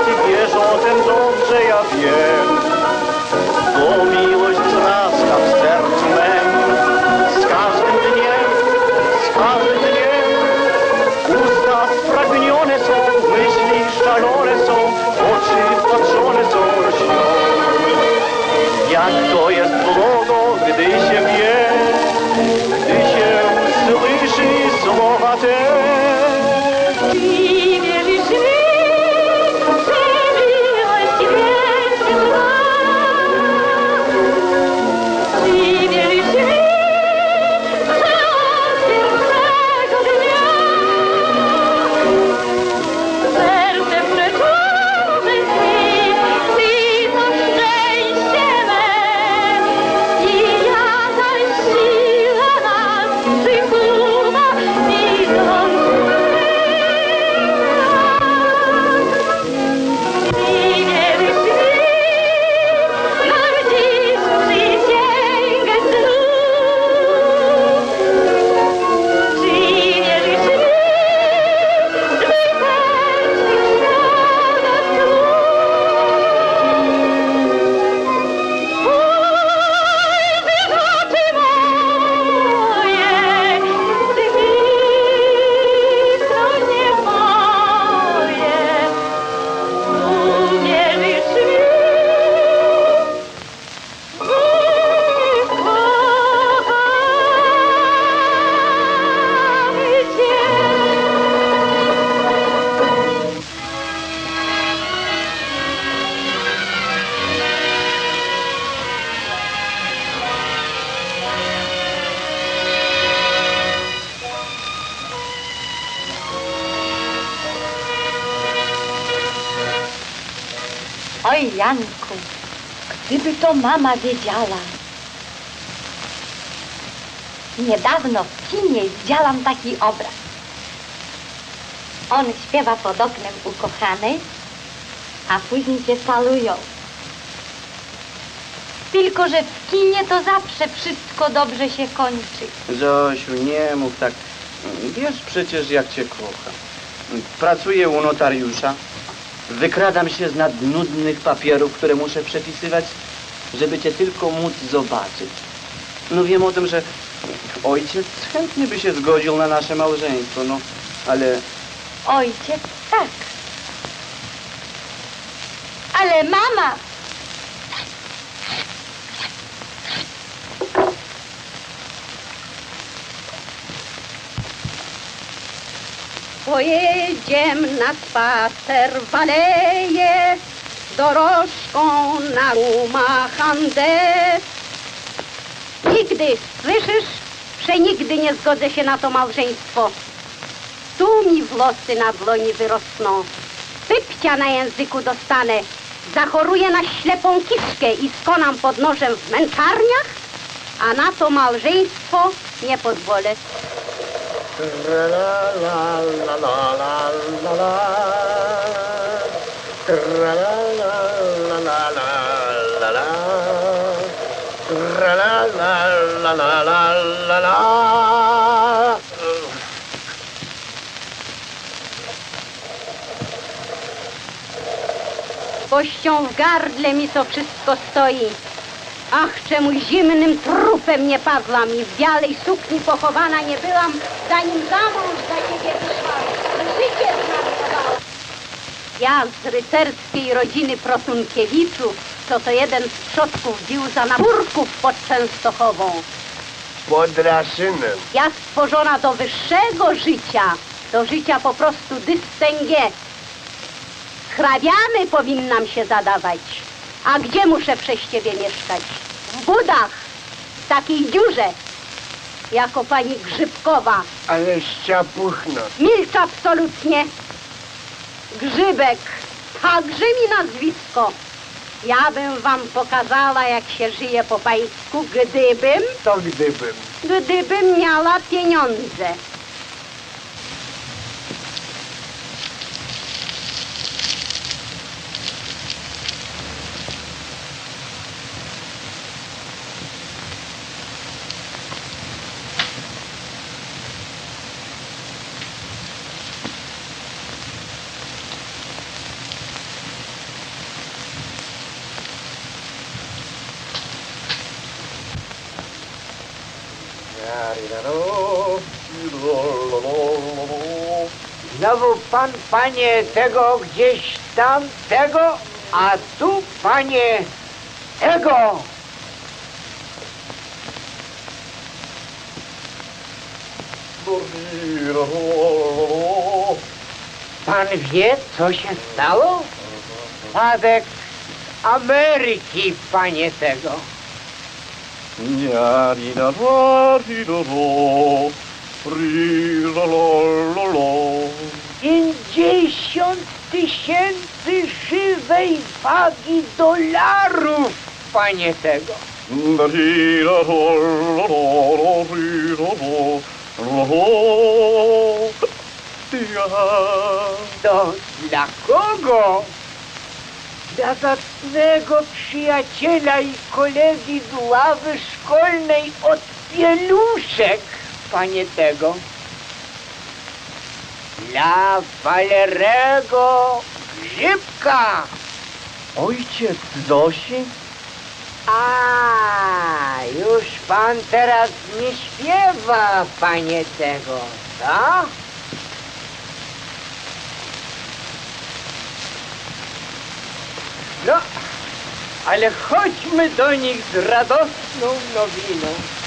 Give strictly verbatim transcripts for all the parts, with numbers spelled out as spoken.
ty wiesz o tym dobrze, ja wiem. Bo miłość wzrasta w sercu mem. Z każdym dniem, z każdym dniem. Usta spragnione są, myśli szalone są, oczy wpatrzone są lśnią. Jak to jest błogo, gdy się wie, gdy się słyszy słowa te. Oj, Janku, gdyby to mama wiedziała. Niedawno w kinie widziałam taki obraz. On śpiewa pod oknem ukochanej, a później się calują. Tylko że w kinie to zawsze wszystko dobrze się kończy. Zosiu, nie mów tak. Wiesz przecież, jak cię kocham. Pracuję u notariusza. Wykradam się z nad nudnych papierów, które muszę przepisywać, żeby cię tylko móc zobaczyć. No wiem o tym, że ojciec chętnie by się zgodził na nasze małżeństwo, no, ale... Ojciec tak. Ale mama... Pojedziemy na spacer w aleję, dorożką na rumachandę. Nigdy, słyszysz, że nigdy nie zgodzę się na to małżeństwo. Tu mi włosy na dłoni wyrosną, pypcia na języku dostanę, zachoruję na ślepą kiszkę i skonam pod nożem w męczarniach, a na to małżeństwo nie pozwolę. La la la la la la la. La la la la la la. La la la la la la la. Kością w gardle mi to wszystko stoi. Ach, czemu zimnym trupem nie padłam i w białej sukni pochowana nie byłam, zanim za mąż za ciebie wyszłam. Życie zmarnowałam. Ja z rycerskiej rodziny Protunkiewiczów, co to jeden z przodków bił za napórków pod Częstochową. Pod Raszynem. Ja stworzona do wyższego życia, do życia po prostu dystęgie. Z hrabiamy powinnam się zadawać. A gdzie muszę przez ciebie mieszkać? W Budach, w takiej dziurze, jako pani Grzybkowa. Ale ściapuchna. Milcz absolutnie. Grzybek, także mi nazwisko. Ja bym wam pokazała, jak się żyje po pańsku, gdybym... To gdybym. Gdybym miała pieniądze. Znowu pan, panie, tego gdzieś tam, tego, a tu, panie, tego. Pan wie, co się stało? Spadek Ameryki, panie tego. Pięćdziesiąt tysięcy żywej wagi dolarów, panie tego. To dla kogo? Dla zacnego przyjaciela i kolegi z ławy szkolnej od pieluszek, panie tego. Dla Walerego Grzybka. Ojciec Zosi? A, już pan teraz nie śpiewa, panie tego, co? No, ale chodźmy do nich z radosną nowiną.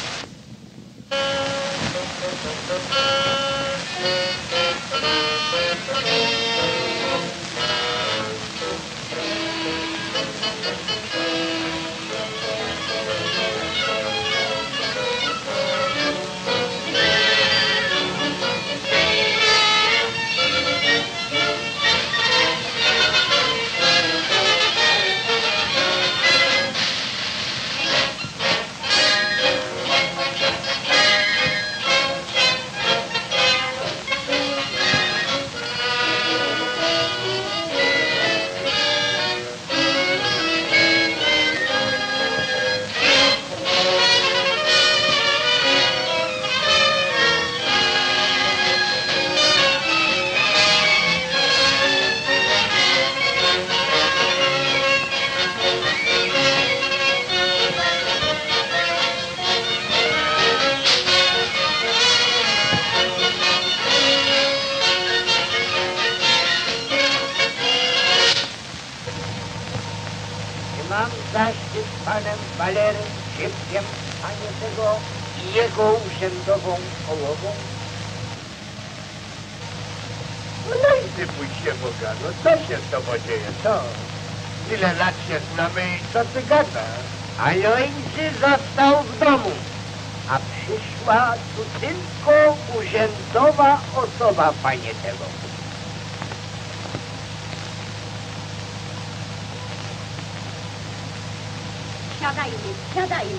Mam zaszczyt panem Walerym Grzybkiem, panie tego, i jego urzędową połową. No i ty pójdź się Boga, no co się z tobą dzieje, co? Tyle lat się znamy i co ty gadasz? A Jońcy został w domu, a przyszła tu tylko urzędowa osoba, panie tego. Siadajmy, siadajmy.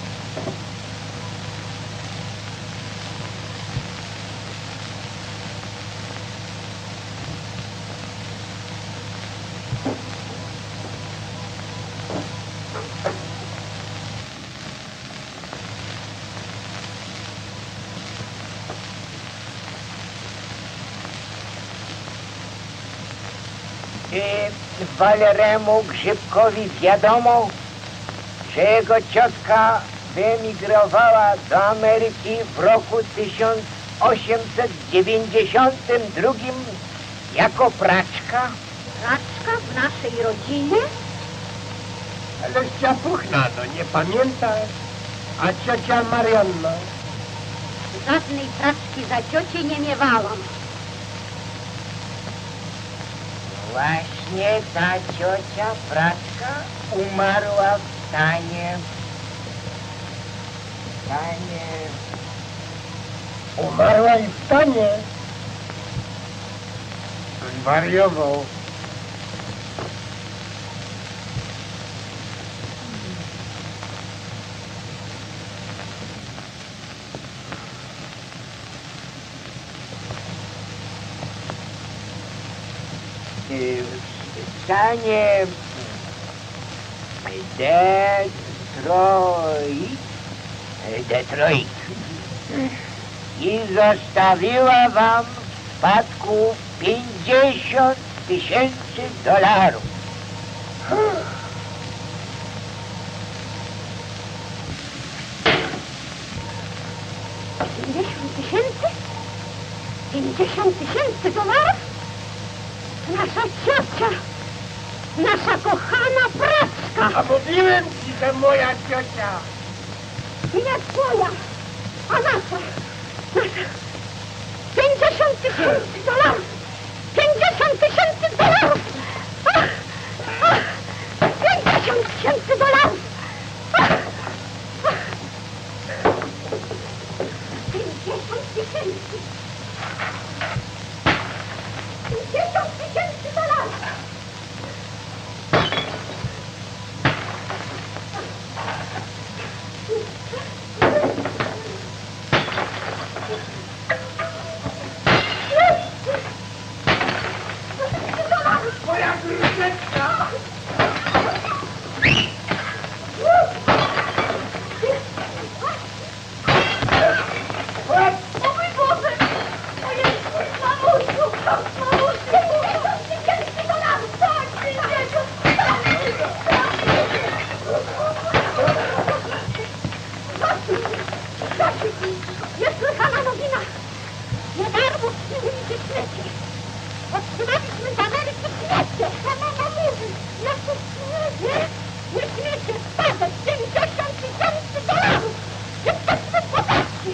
I Waleremu Grzybkowi wiadomo, że jego ciotka wyemigrowała do Ameryki w roku tysiąc osiemset dziewięćdziesiątym drugim jako praczka? Raczka w naszej rodzinie? Ale ciapuchna, no nie pamiętasz? A ciocia Marianna? Żadnej praczki za ciocię nie miewałam. Właśnie ta ciocia praczka umarła w stanie. W stanie. Umarła i w stanie. Zwariował. W stanie Detroit, Detroit i zostawiła wam w spadku pięćdziesiąt tysięcy dolarów. tysięcy? Pięćdziesiąt tysięcy dolarów? Nasza ciocia, nasza kochana praczka. A mówiłem ci, że moja ciocia. Nie twoja, a nasza, nasza. Pięćdziesiąt tysięcy dolarów! Pięćdziesiąt tysięcy dolarów! Ach, ach, Pięćdziesiąt tysięcy dolarów! Ach, ach. Pięćdziesiąt tysięcy! Pięćdziesiąt tysięcy dolarów! Moja gruszeczka! O mój Boże! O Jezu! Mamusiu! Mamusiu! Pięćdziesiąt tysięcy dolarów! Tak! Pięćdziesiąt! Zosiu! Niesłychana nowina! Nie darmo przyjęliście śmiecie! Otrzymaliśmy z Ameryki śmiecie! Mama mówi! Nasze śmiecie! Nie śmiecie! Spadek! pięćdziesiąt tysięcy dolarów! Jesteśmy podatni!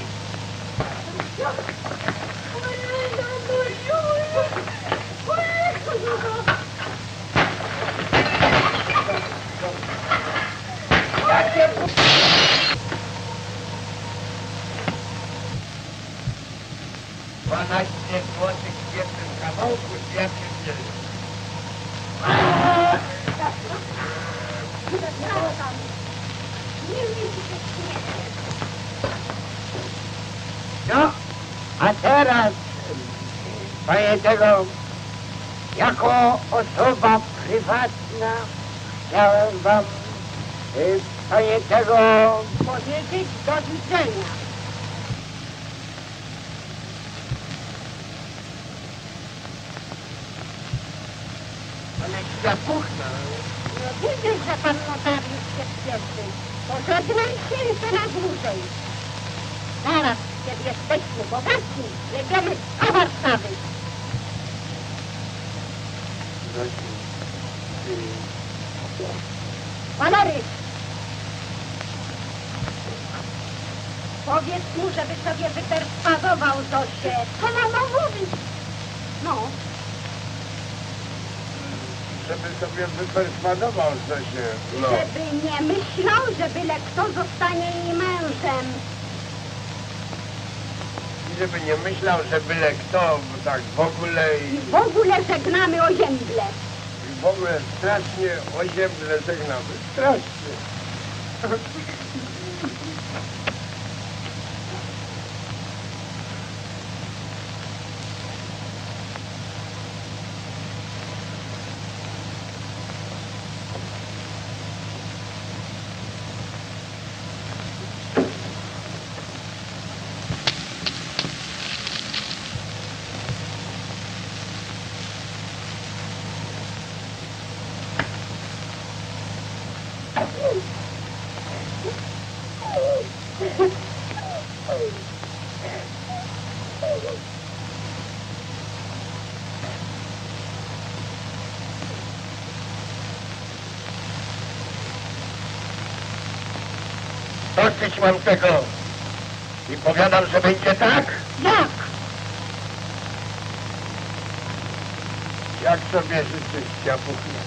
dwanaście złotych w jednym kawałku, ja pierdzielę. No, a teraz, panie tego, jako osoba prywatna chciałem wam, y, panie tego, powiedzieć do widzenia. Ale chwila puchna. No widzę, że pan notariusz się spieszy. Pożegnaj się jeszcze na dłużej. Zaraz, kiedy jesteśmy bogaci, jedziemy do Warszawy. Valery! Powiedz mu, żeby sobie wyperswadował Zosię. Co mama mówi? No. Żeby sobie wyperswadował się. No. Żeby nie myślał, że byle kto zostanie jej mężem. I żeby nie myślał, że byle kto, bo tak w ogóle i, I w ogóle żegnamy o ziemble. i w ogóle strasznie o ziemle żegnamy. Strasznie. Dosyć mam tego. I powiadam, że będzie tak, Jak? jak sobie życzysz, ciapuchnie.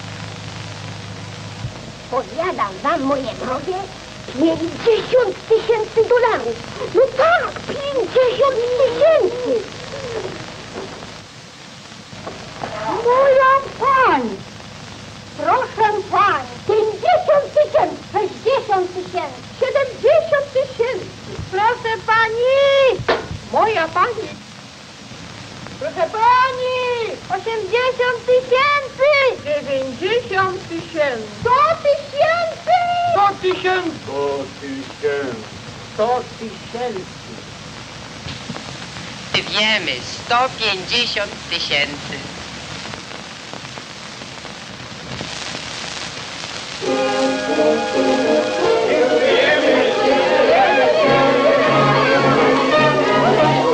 Powiadam wam, moje drogie, pięćdziesiąt tysięcy dolarów. No tak, pięćdziesiąt tysięcy. Moja pani, proszę pani, pięćdziesiąt tysięcy, sześćdziesiąt tysięcy, siedemdziesiąt tysięcy. Proszę pani, moja pani. Proszę pani, osiemdziesiąt tysięcy. dziewięćdziesiąt tysięcy. sto tysięcy. sto tysięcy. sto tysięcy. sto tysięcy. Wiemy, sto pięćdziesiąt tysięcy. Dziękujemy.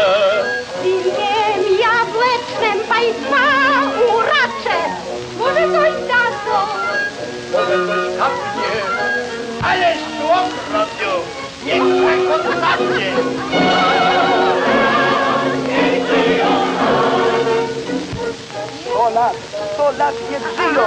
Pilkiem jabłecznym państwa uraczę. Może coś dadzą. Może coś kapnie, ale szłokrotniu, niech czego kapnie. Sto lat, sto lat niech żyją!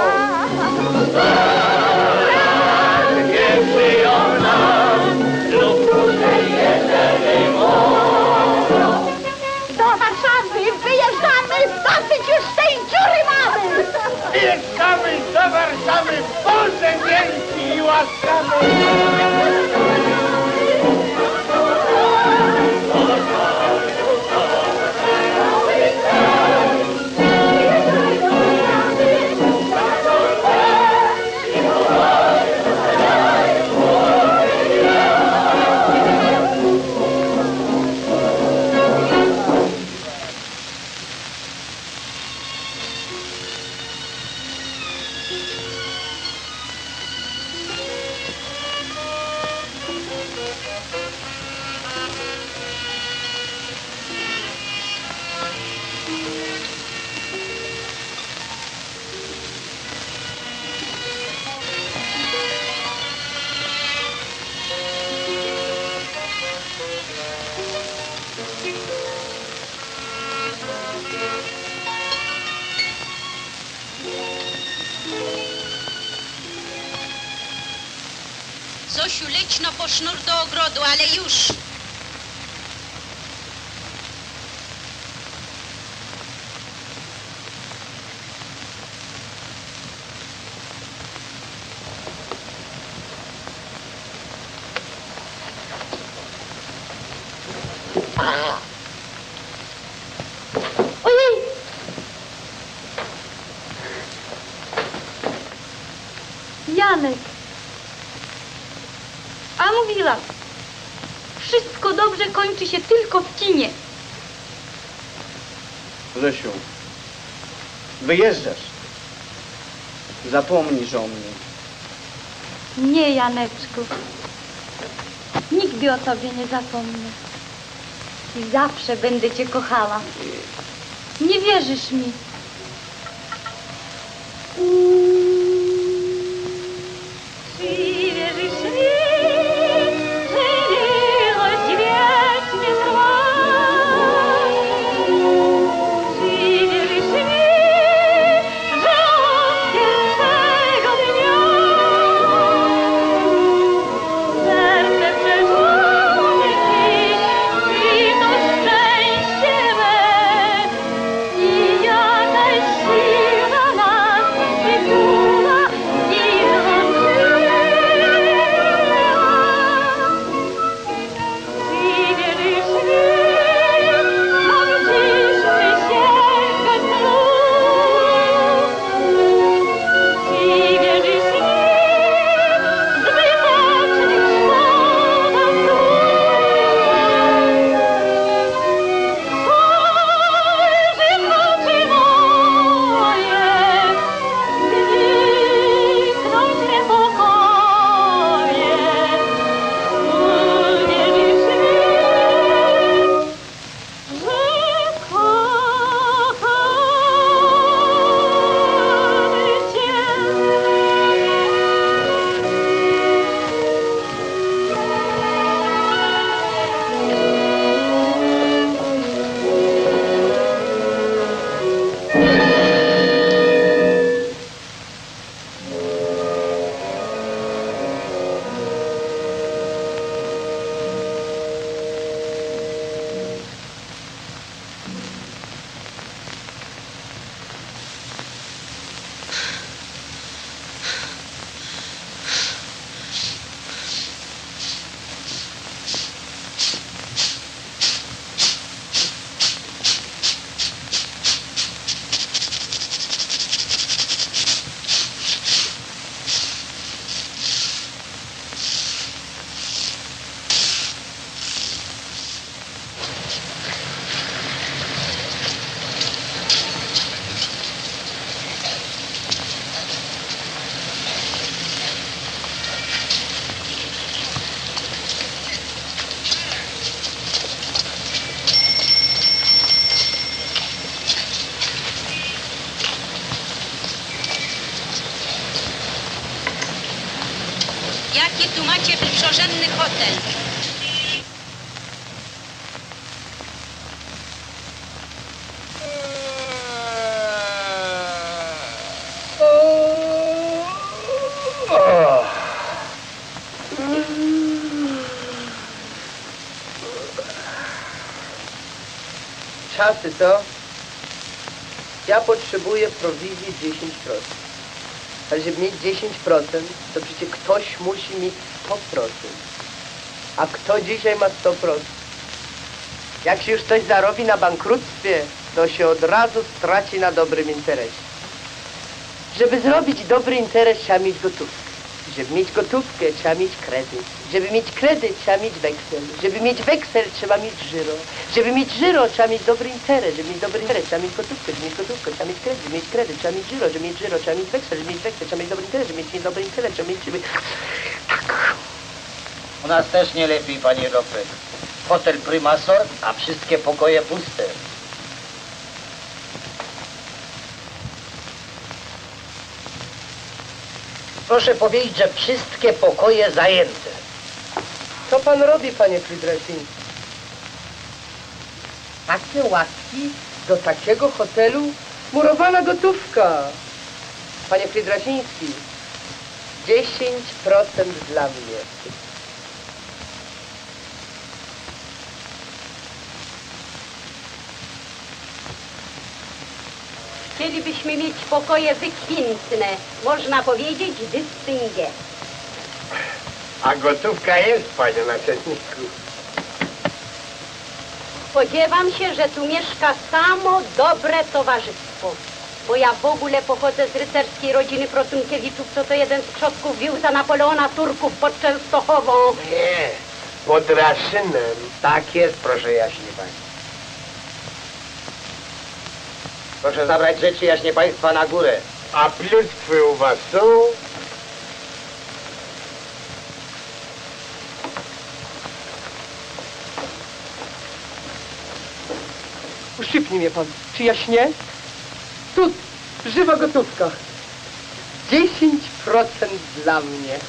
Niech żyją nam, lub krócej jeżeli mogą. Do Warszawy wyjeżdżamy, dosyć już tej dziury mamy. Wyjeżdżamy do Warszawy, Boże wielki i łaskawy. Zosiu, leć no po sznur do ogrodu, ale już. Ojej! Janek! A mówiłam, wszystko dobrze kończy się tylko w kinie. Zosiu, wyjeżdżasz. Zapomnisz o mnie. Nie, Janeczku. Nigdy o tobie nie zapomnę. I zawsze będę cię kochała. Nie wierzysz mi. Czy wierzysz mi, że miłość wiecznie trwa? Czy wierzysz mi, że od pierwszego dnia serce przeżyło dziś i to szczęście me i jakaś siła nas pierwszorzędny hotel. Czasy to ja potrzebuję prowizji dziesięć procent. Ale żeby mieć dziesięć procent, to przecież ktoś musi mieć sto procent. A kto dzisiaj ma sto procent? Jak się już coś zarobi na bankructwie, to się od razu straci na dobrym interesie. Żeby zrobić dobry interes, trzeba mieć gotówkę. Żeby mieć gotówkę, trzeba mieć kredyt. Żeby mieć kredyt, trzeba mieć weksel. Żeby mieć weksel, trzeba mieć żyro. Żeby mieć żyro, trzeba mieć dobry interes. Żeby mieć dobry interes, trzeba mieć gotówkę. Żeby mieć gotówkę, trzeba mieć kredyt. Żeby mieć kredyt, trzeba mieć żyro. Żeby mieć żyro, trzeba mieć weksel. Żeby mieć weksel, trzeba mieć dobry interes. Żeby mieć dobry interes, trzeba mieć... Żeby... Tak. U nas też nie lepiej, panie Ropek. Hotel Prymasor, a wszystkie pokoje puste. Proszę powiedzieć, że wszystkie pokoje zajęte. Co pan robi, panie Fridrasiński? Takie łaski do takiego hotelu? Murowana gotówka. Panie Fridrasiński, dziesięć procent dla mnie. Chcielibyśmy mieć pokoje wykwintne, można powiedzieć dystyngue. A gotówka jest, panie naczelniku. Spodziewam się, że tu mieszka samo dobre towarzystwo. Bo ja w ogóle pochodzę z rycerskiej rodziny Protunkiewiczów, co to jeden z przodków wiózł za Napoleona Turków pod Częstochową. Nie, pod Raszynem. Tak jest, proszę jaśnie pani. Proszę zabrać rzeczy jaśnie państwa na górę. A pluskwy u was są? Uszczypnij mnie pan. Czy ja śnię? Tu, żywa gotówka. dziesięć procent dla mnie.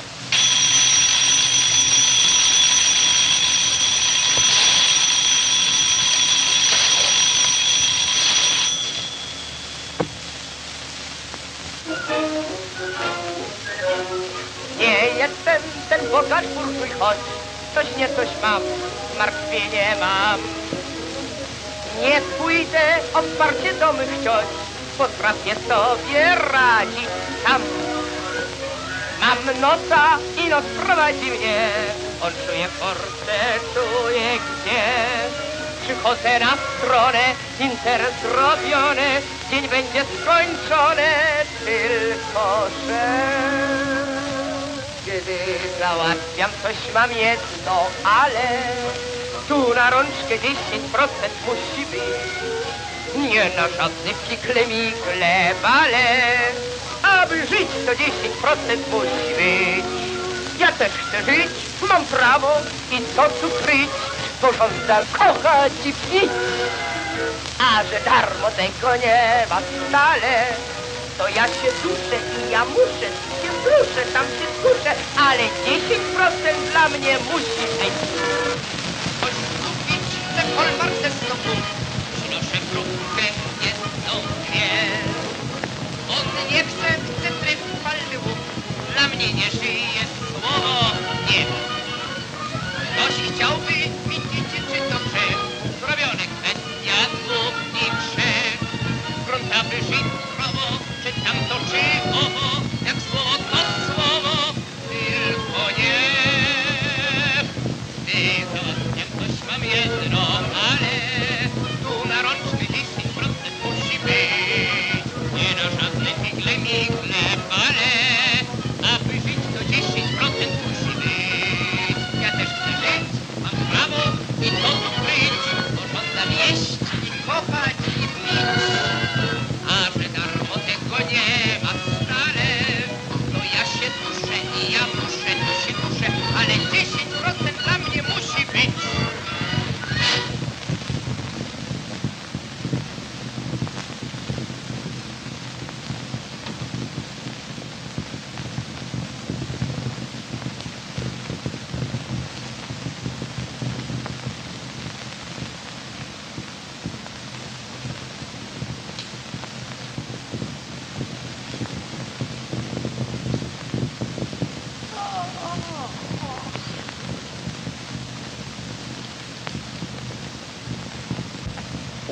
Nie jestem ten bogacz burżuj, choć coś nie coś mam, zmartwienie mam. Nie pójdę o wsparcie do mych cioć, potrafię sobie radzić sam. Mam noca i noc prowadzi mnie, on czuje force, czuje gdzie. Przychodzę na stronę, interes zrobiony, dzień będzie skończony, tylko że... Kiedy załatwiam coś, mam jedno, ale tu na rączkę dziesięć procent musi być. Nie na żadne fikle-mikle, bale. Aby żyć, to dziesięć procent musi być. Ja też chcę żyć, mam prawo i co tu kryć, bo żądam kochać i pić. A że darmo tego nie ma wcale, to ja się duszę i ja muszę, się wzruszę, tam się skuszę, ale dziesięć procent dla mnie musi być. Choć kupić te kolbarte stopu, przynoszę krówkę jedną, dwie. On nie chce, chce tryb palny łuk, dla mnie nie żyje słowo nie. Ktoś chciałby widzieć, czy to grzech, zrobione kwestia dwóch i trzech. Grunt, aby żyć zdrowo, czy tamto, czy owo, jak słowo to słowo, tylko nie. Ty, to jak coś mam jedno, ale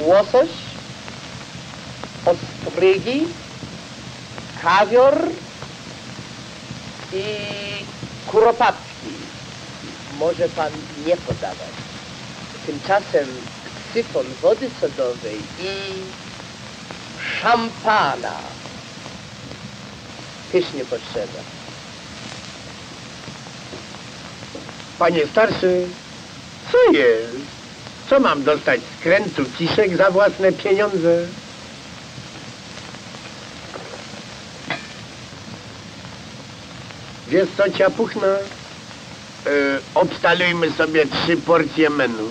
łosoś, ostrygi, kawior i kuropatki. Może pan nie podawać. Tymczasem syfon wody sodowej i szampana też nie potrzeba. Panie starszy, co jest? Co mam dostać z kręcu ciszek za własne pieniądze? Wiesz co, ciapuchna? Yy, obstalujmy sobie trzy porcje menu.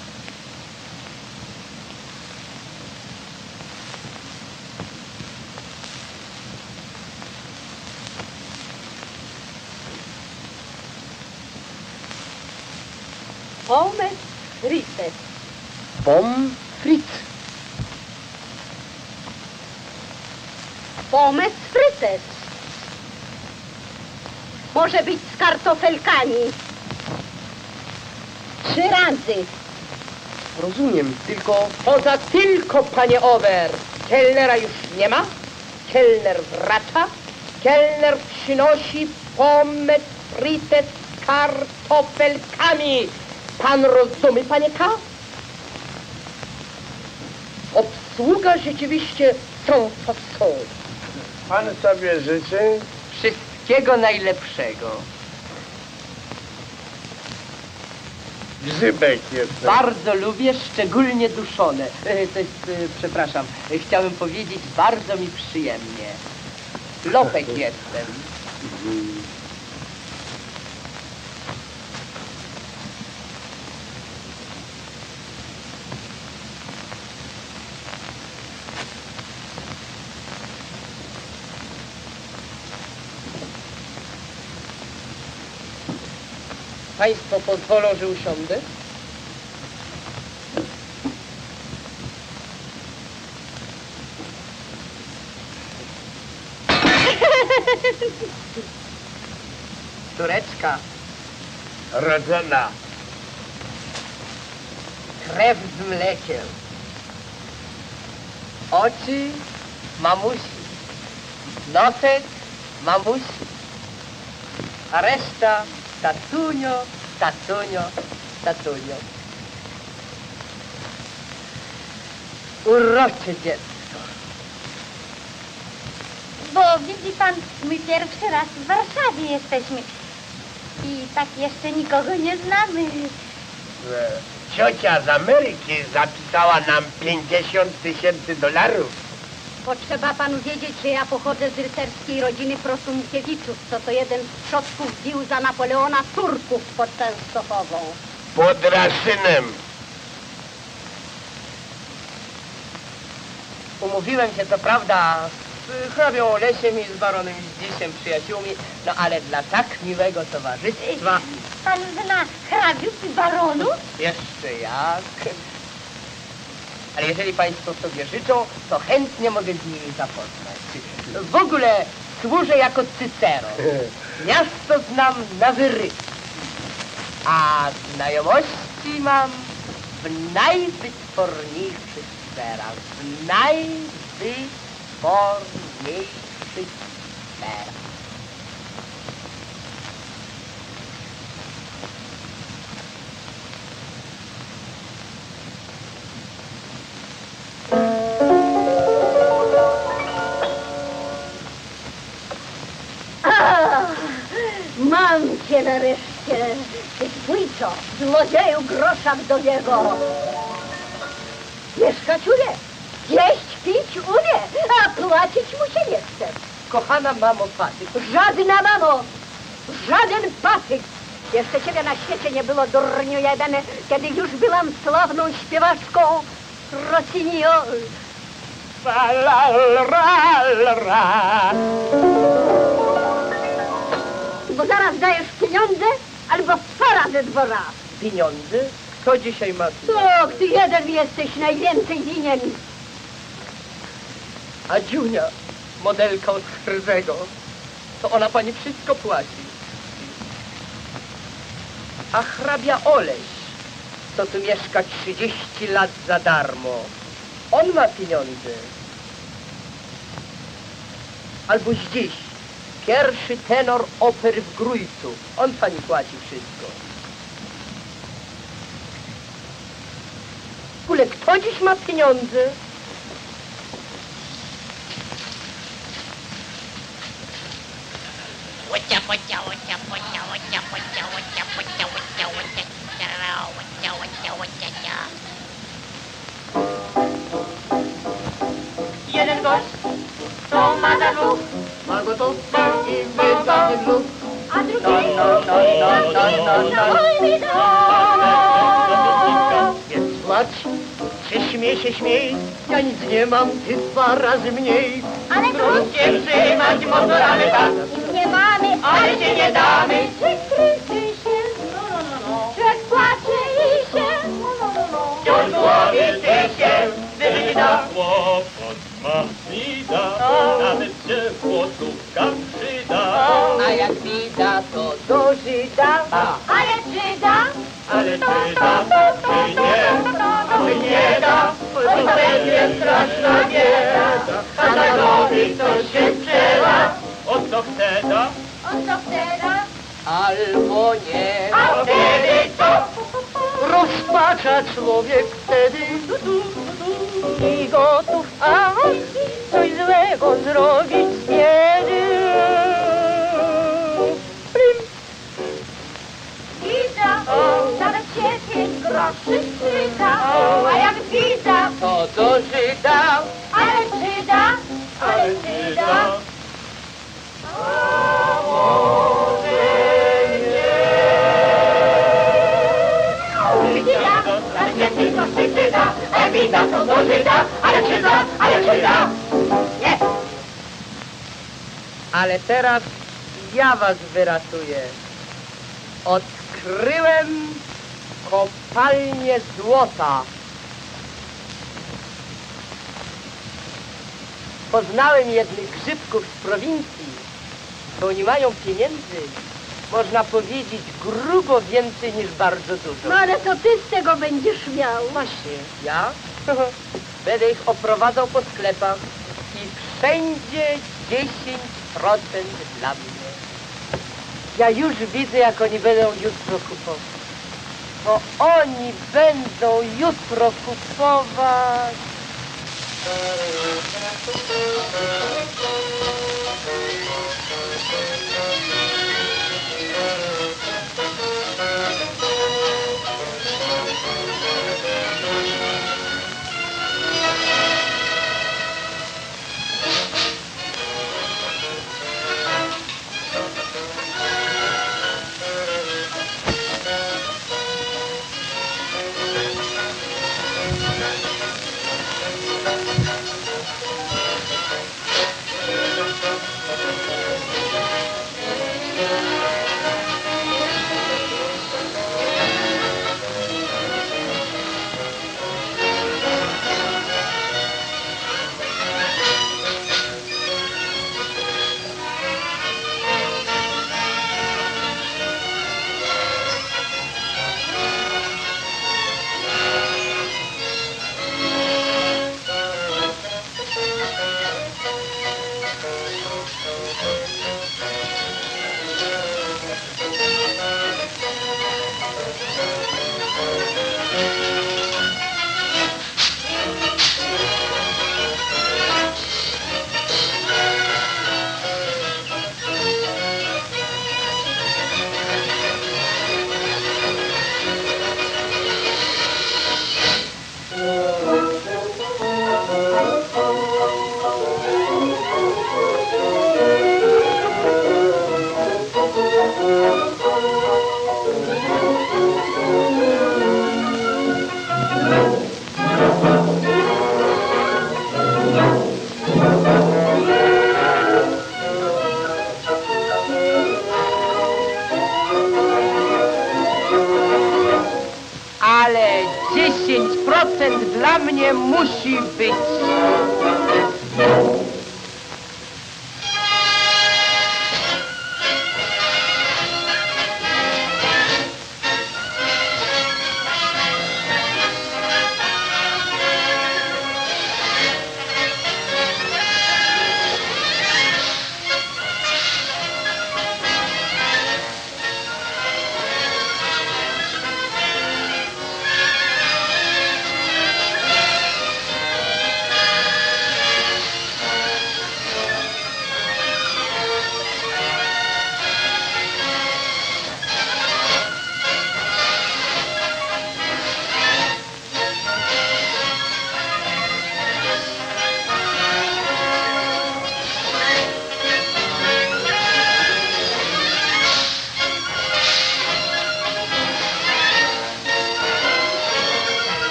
Pommes frites. Pommes frites. Pommes frites. Może być z kartofelkami. Trzy razy. Rozumiem, tylko poza tylko, panie Over. Kelnera już nie ma. Kelner wraca. Kelner przynosi pommes frites z kartofelkami. Pan rozumie, panie K? Obsługa rzeczywiście są fason. Pan sobie życzy? Wszystkiego najlepszego. Grzybek jestem. Bardzo lubię, szczególnie duszone. E, To jest, e, przepraszam, e, chciałem powiedzieć, bardzo mi przyjemnie. Lopek jestem. Państwo pozwolą, że usiądę? Córeczka, Rodzona. krew z mlekiem. Oczy mamusi. Nosek mamusi. A reszta tatunio, tatunio, tatunio. Urocze dziecko. Bo widzi pan, my pierwszy raz w Warszawie jesteśmy. I tak jeszcze nikogo nie znamy. E, Ciocia z Ameryki zapisała nam pięćdziesiąt tysięcy dolarów. Potrzeba panu wiedzieć, że ja pochodzę z rycerskiej rodziny Prosunkiewiczów, co to jeden z przodków bił za Napoleona Turków pod Częstochową. Pod Raszynem. Umówiłem się, co prawda, z hrabią Olesiem i z baronem Zdzisiem, przyjaciółmi, no ale dla tak miłego towarzystwa... Pan zna hrabiów i baronów? Jeszcze jak. Ale jeżeli państwo sobie życzą, to chętnie mogę z nimi zapoznać. W ogóle służę jako Cycero. Miasto znam na wyryk. A znajomości mam w najwytworniejszych sferach. W najwytworniejszych sferach. Mam cię nareszcie, ty twójco, złodzieju grosza wdowiego. Mieszkać umie, jeść, pić umie, a płacić mu się nie chce. Kochana mamo patyk, Żadna mamo, żaden patyk. Jeszcze ciebie na świecie nie było, durniu jeden, kiedy już byłam sławną śpiewaczką Rossinio. Fa, la, la, la, la. Bo zaraz dajesz pieniądze, albo para ze dwora. Pieniądze? Kto dzisiaj ma pieniądze? Och, ty jeden jesteś najwięcej winien. A Dziunia, modelka od Hrzego, to ona pani wszystko płaci. A hrabia Oleś, to tu mieszka trzydzieści lat za darmo. on ma pieniądze. Albo dziś pierwszy tenor opery w Grójcu. On pani płaci wszystko. W ogóle kto dziś ma pieniądze? Jeden gość, to ma za dwóch, Ma gotówkę i wydanie dlub. A drugi No, no, no, no, no, no, no. mój widok. Więc płacz, się śmiej, się śmiej. Ja nic nie mam, ty dwa razy mniej. Ale to cię trzymać motorami tak, nie mamy, ale cię nie damy. Czy kryty się, człowiek płacze i się, Wciąż głowie ty się wyżyć da. Łopot ma bida, nawet się złotówka przyda. A jak bida, to do Żyda. ale czy da? Ale czy da, czy nie, Oj nie da, to będzie straszna bieda. A za nogi to się sprzeda. o co chce da? O co wtedy? Albo nie. A wtedy co? Rozpacza człowiek wtedy i gotów, a coś złego zrobić z biedy. Plim. Bida, nawet się pięć groszy przyda. A jak bida, To do Żyda. ale czy da? Ale czy da? Bida, ale się tylko przyda. A bida to do Żyda, ale czy da, ale czy da? Nie. Ale teraz ja was wyratuję. Odkryłem kopalnię złota. Poznałem jednych grzybków z prowincji, bo oni mają pieniędzy. Można powiedzieć grubo więcej niż bardzo dużo. No ale to ty z tego będziesz miał. Właśnie, ja będę ich oprowadzał po sklepach i wszędzie dziesięć procent dla mnie. Ja już widzę, jak oni będą jutro kupować. Bo oni będą jutro kupować. Ale dziesięć procent dla mnie musi być.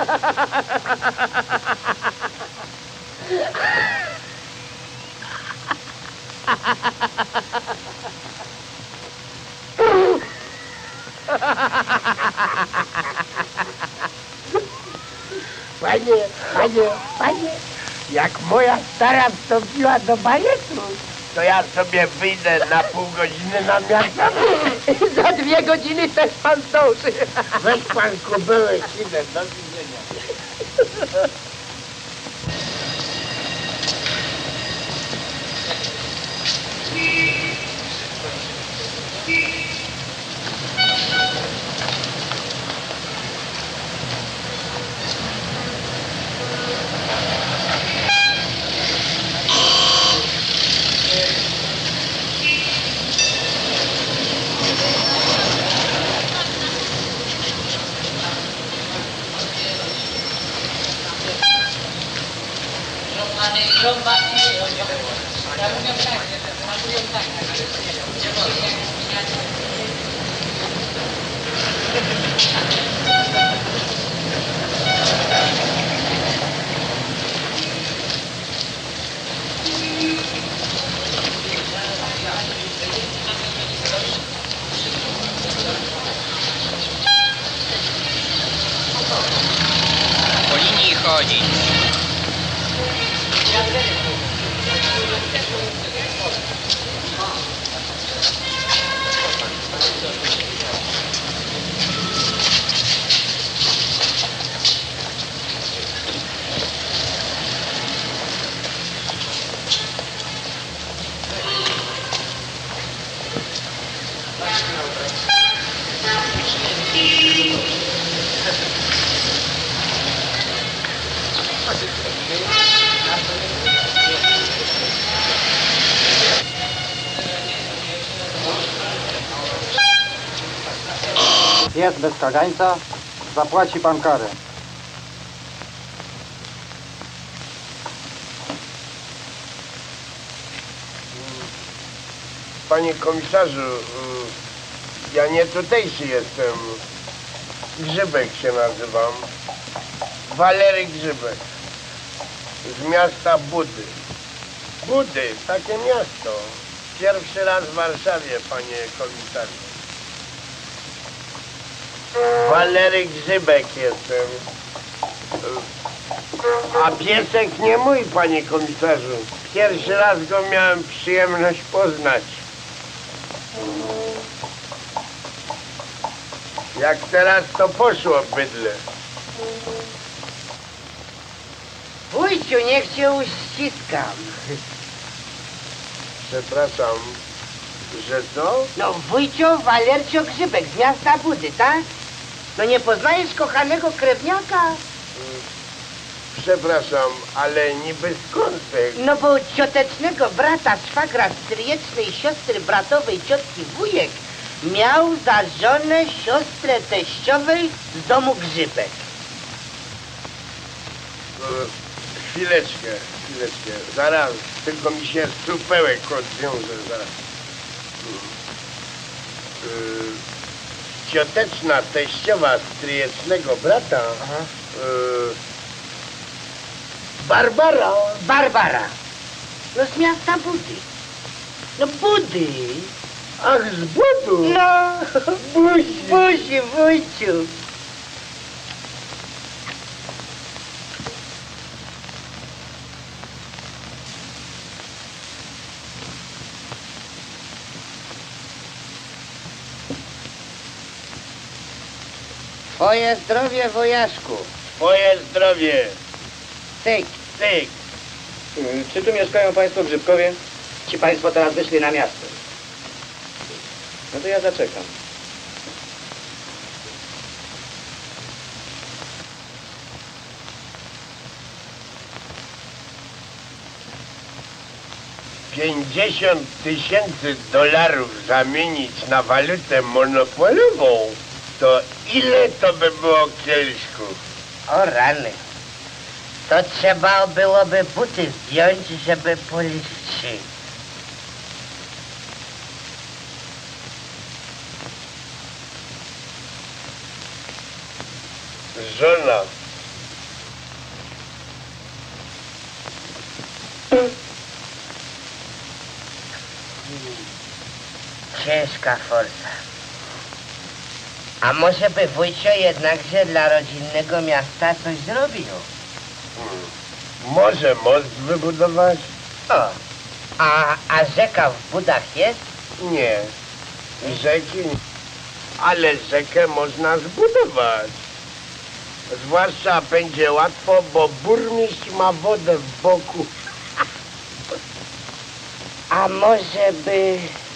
Panie, panie, panie, jak moja stara wstąpiła do baletu, to ja sobie wyjdę na pół godziny na miasto. Za dwie godziny też pan zdąży. Weź pan kubełek, idę, do widzenia. Po linii chodzić. Jest bez kagańca, zapłaci pan karę. Panie komisarzu, ja nie tutejszy jestem. Grzybek się nazywam. Walery Grzybek. Z miasta Budy. Budy, takie miasto. Pierwszy raz w Warszawie, panie komisarzu. Walery Grzybek jestem. A piesek nie mój, panie komisarzu. Pierwszy raz go miałem przyjemność poznać. Jak teraz to poszło, bydle. Wujciu, niech cię uściskam. Przepraszam, że co? No, wujcio Walercio Grzybek z miasta Budy, tak? No nie poznajesz kochanego krewniaka? Przepraszam, ale niby skąd ty? No bo ciotecznego brata, szwagra, stryjecznej siostry bratowej ciotki wujek miał za żonę siostrę teściowej z domu Grzybek. No, chwileczkę, chwileczkę. Zaraz, tylko mi się supełek odwiąże, zaraz. Yy, cioteczna teściowa stryjecznego brata. Yy, Barbara. Barbara. No z miasta Budy. No Budy. Ach, z Budu. No, Buzi. buzi, wujciu. Twoje zdrowie, wojaszku. Twoje zdrowie. Tyk. Tyk. Czy tu mieszkają państwo Grzybkowie? Ci państwo teraz wyszli na miasto. No to ja zaczekam. Pięćdziesiąt tysięcy dolarów zamienić na walutę monopolową, to ile to by było kieliszków? O rany. To trzeba byłoby buty zdjąć, żeby policzyć. Żona, Ciężka forsa. A może by wójcio jednakże dla rodzinnego miasta coś zrobił? Hmm. Może most wybudować? O, a, a rzeka w Budach jest? Nie. Rzeki nie. Ale rzekę można zbudować. Zwłaszcza będzie łatwo, bo burmistrz ma wodę w boku. A może by...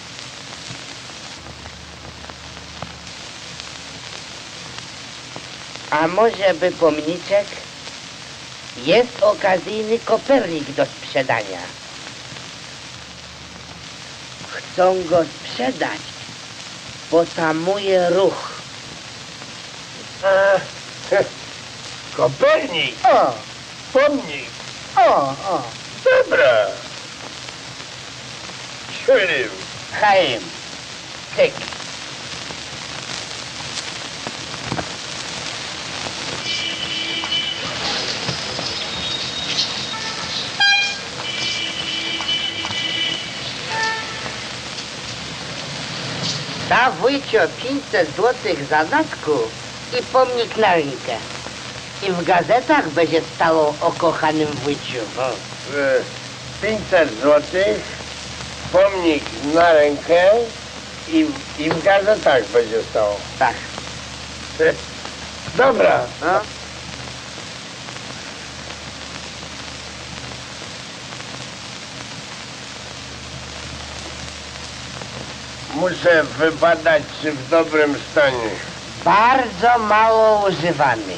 A może by pomniczek? Jest okazyjny Kopernik do sprzedania. Chcą go sprzedać, bo tamuje ruch. A, Kopernik! O, Pomnik! o, o. Dobra! Siurim! Chaim, tyk. Da wójcio pięćset złotych zadatku i pomnik na rękę. I w gazetach będzie stało o kochanym wójciu. O, e, pięćset złotych, pomnik na rękę i, i w gazetach będzie stało. Tak. E, Dobra. No? Muszę wybadać, czy w dobrym stanie. Bardzo mało używany.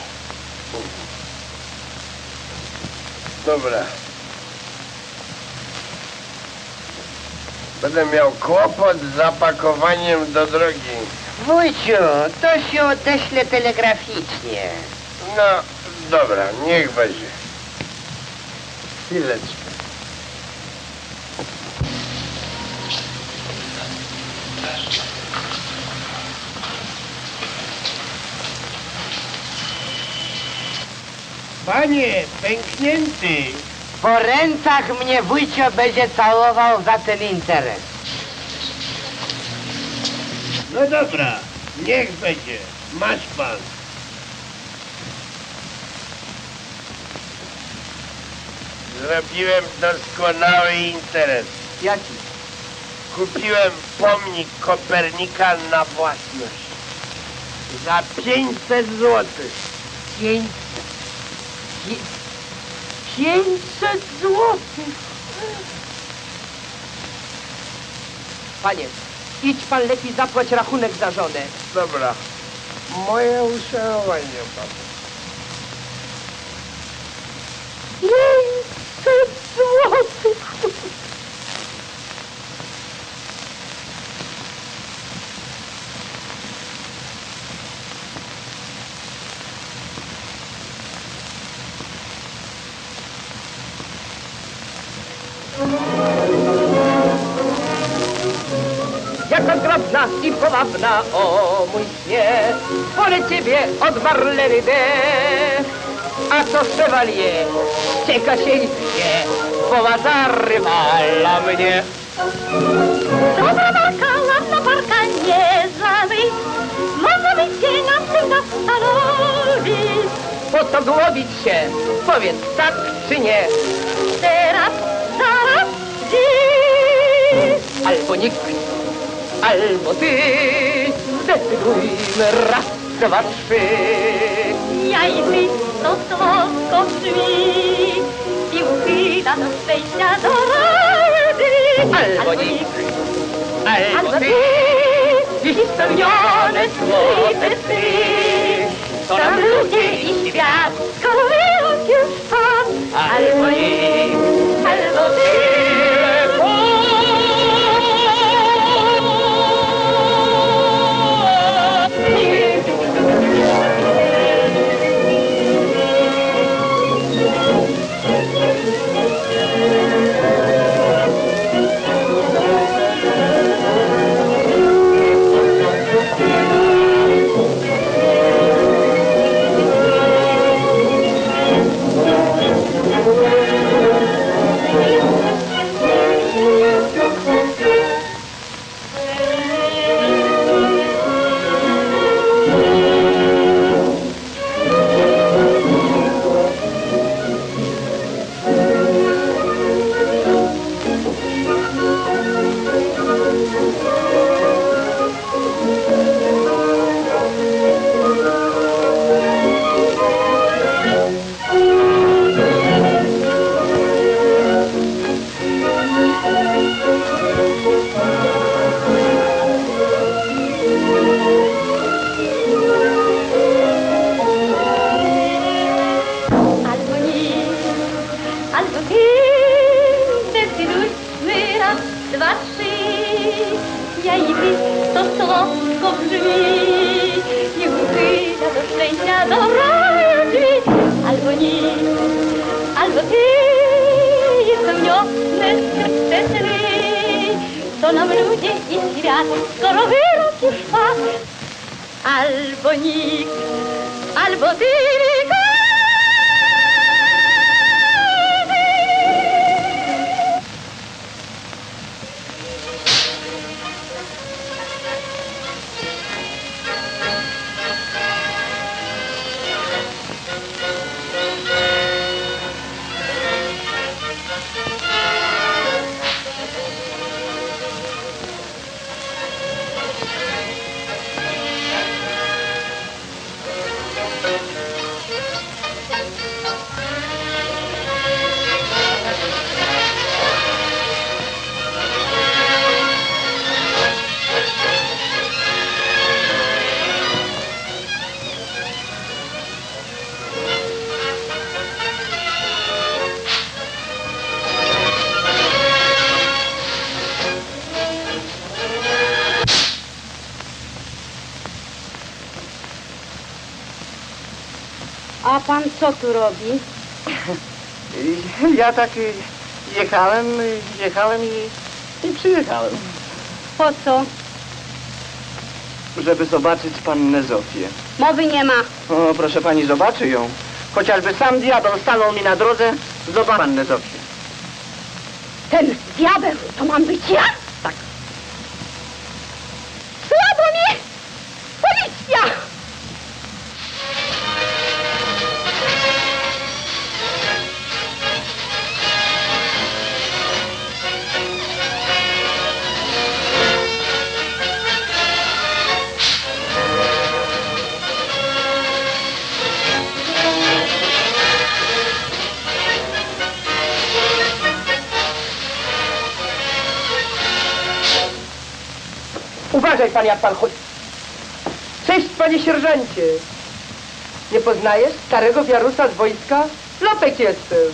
Dobra. Będę miał kłopot z zapakowaniem do drogi. Wójciu, to się odeśle telegraficznie. No, dobra, niech będzie. Chwileczkę. Panie, pęknięty. Po rękach mnie wójcio będzie całował za ten interes. No dobra, niech będzie. Masz pan. Zrobiłem doskonały interes. Jaki? Kupiłem pomnik Kopernika na własność. Za pięćset złotych. Pięć... Pię... Pięćset złotych. Panie, idź pan lepiej zapłać rachunek za żonę. Dobra. Moje uszanowanie, papa. Pięćset złotych. Jaka zgrabna i powabna, o mój śnie, wolę ciebie od Marleny dech. A co szewalier, cieka się i psie, bo ma zarywala mnie. Dobra marka, ładna parka, nie zamyć, może być się na tym zastanowić. Po co głowić się, powiedz tak czy nie, Teraz, zaraz, dziś. albo nikt, albo ty, zdecydujmy raz, dwa, trzy. Ja i ty, to słodko brzmi i uchyla do szczęścia do rady. Albo nikt, albo albo ty, ty, i spełnione złote sny. To nam ludzie i świat, skoro wyrósł już pan. albo nikt, albo ty. Thank you. Albo nic, albo ty, zdecydujmy raz, dwa, trzy. Ja i ty, to słodko brzmi, niech uchyla do szczęścia, do raju drzwi. Albo nic, albo ty, spełnione skrypce sny, co nam ludzie i świat, skoro wyrósł już fakt. Albo nikt, albo ty, A pan co tu robi? Ja tak y, jechałem, y, jechałem i, i przyjechałem, Po co? żeby zobaczyć pannę Zofię. Mowy nie ma. O, proszę pani, zobaczy ją. Chociażby sam diabeł stanął mi na drodze, zobaczy pannę Zofię. Ten diabeł, to mam być ja? Tak. Słabo mi! Policja! Uważaj pan, jak pan chodzi. Cześć, panie sierżancie. Nie poznajesz starego wiarusa z wojska? Lopek jestem.